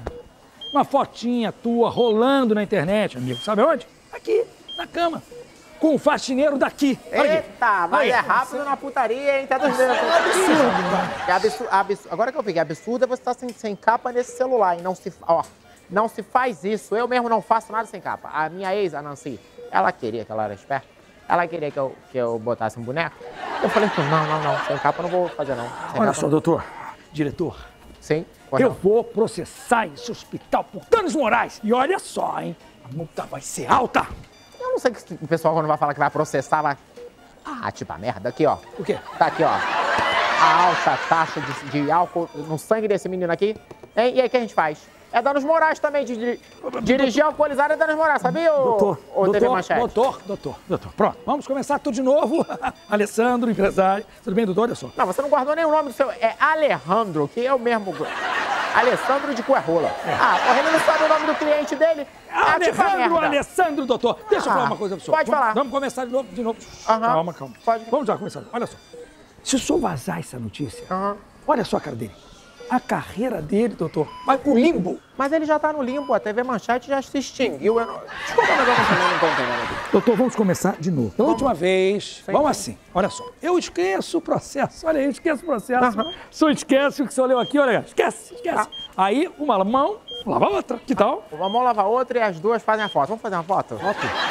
Uma fotinha tua rolando na internet, amigo. Sabe onde? Aqui, na cama. com o faxineiro daqui. Olha aqui. Eita, mas é rápido na putaria, hein? Tá dos dedos. É absurdo. Agora que eu vi que é absurdo é você estar sem capa nesse celular, hein? Não se faz isso. Eu mesmo não faço nada sem capa. A minha ex, a Nancy, ela queria que ela era esperta. Ela queria que eu botasse um boneco. Eu falei, não, sem capa eu não vou fazer, não. Olha só, doutor, diretor. Sim? Eu vou processar esse hospital por danos morais. E olha só, hein? A multa vai ser alta. Eu não sei que o pessoal quando vai falar que vai processar, vai... Ah, tipo a merda. Aqui, ó. O quê? Tá aqui, ó. A alta taxa de álcool no sangue desse menino aqui. Hein? E aí, o que a gente faz? É danos morais também. Dirigir alcoolizado é danos morais, sabia? Ou TV Manchete? Doutor. Pronto, vamos começar tudo de novo. Alessandro, empresário. Tudo bem, doutor? Olha só. Não, você não guardou nem o nome do seu... É Alejandro, que é o mesmo... Alessandro de Cuerrola. Ele não sabe o nome do cliente dele. Alessandro, doutor. Deixa eu falar uma coisa pro senhor. Pode falar. Vamos começar de novo. Calma. Vamos já começar. Olha só. Se o senhor vazar essa notícia, olha só a cara dele. A carreira dele, doutor, vai pro limbo. Mas ele já tá no limbo, a TV Manchete já se extinguiu. Desculpa, mas eu não tô entendendo. Doutor, vamos começar de novo. Pela última vez, vamos assim, olha só. Eu esqueço o processo, olha aí, eu esqueço o processo. O senhor esquece o que o senhor leu aqui, olha, esquece. Aí, uma mão lava a outra, que tal? Uma mão lava a outra e as duas fazem a foto. Vamos fazer uma foto?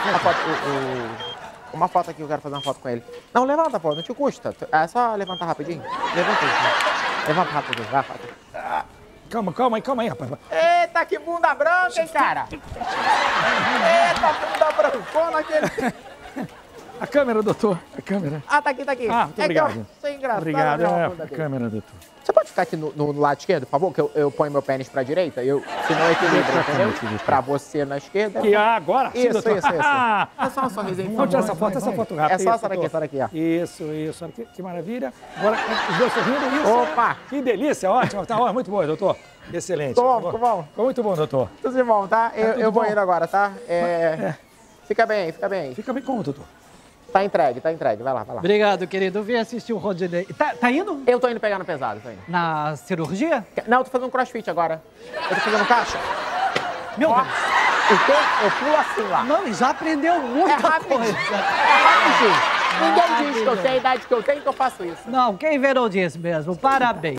Uma foto aqui, eu quero fazer uma foto com ele. Não, levanta, pô, não te custa. É só levantar rapidinho. Levanta rápido, vai, rápido. Calma aí, rapaz. Eita, que bunda branca, hein, cara? Eita, bunda brancona aquele... A câmera, doutor, a câmera. Tá aqui. Muito obrigado. Que eu sou engraçado. Obrigado, a câmera, doutor. Você pode ficar aqui no lado esquerdo, por favor, que eu ponho meu pênis pra direita? Senão eu equilibro, entendeu? Pra você na esquerda. Agora sim, doutor. Isso. É só uma sorrisinha. Vamos tirar essa foto rápida. É só essa daqui, ó. Isso. Olha que maravilha. Agora, os dois sorrindo. Isso. Opa! Que delícia, ótimo. Tá muito bom, doutor. Excelente. Ficou bom. Ficou muito bom, doutor. Tudo de bom, tá? Eu vou indo agora, tá? Fica bem. Fica bem como, doutor? Tá entregue. Vai lá. Obrigado, querido. Eu vim assistir o Rodinei. Tá indo? Eu tô indo pegar no pesado, tô indo. Na cirurgia? Não, eu tô fazendo um crossfit agora. Eu tô fazendo caixa. Meu Deus. Eu pulo assim lá. Não, já aprendeu muita coisa. É rapidinho. Ninguém diz que eu tenho a idade que eu tenho que eu faço isso. Não, quem verou disso mesmo. Parabéns.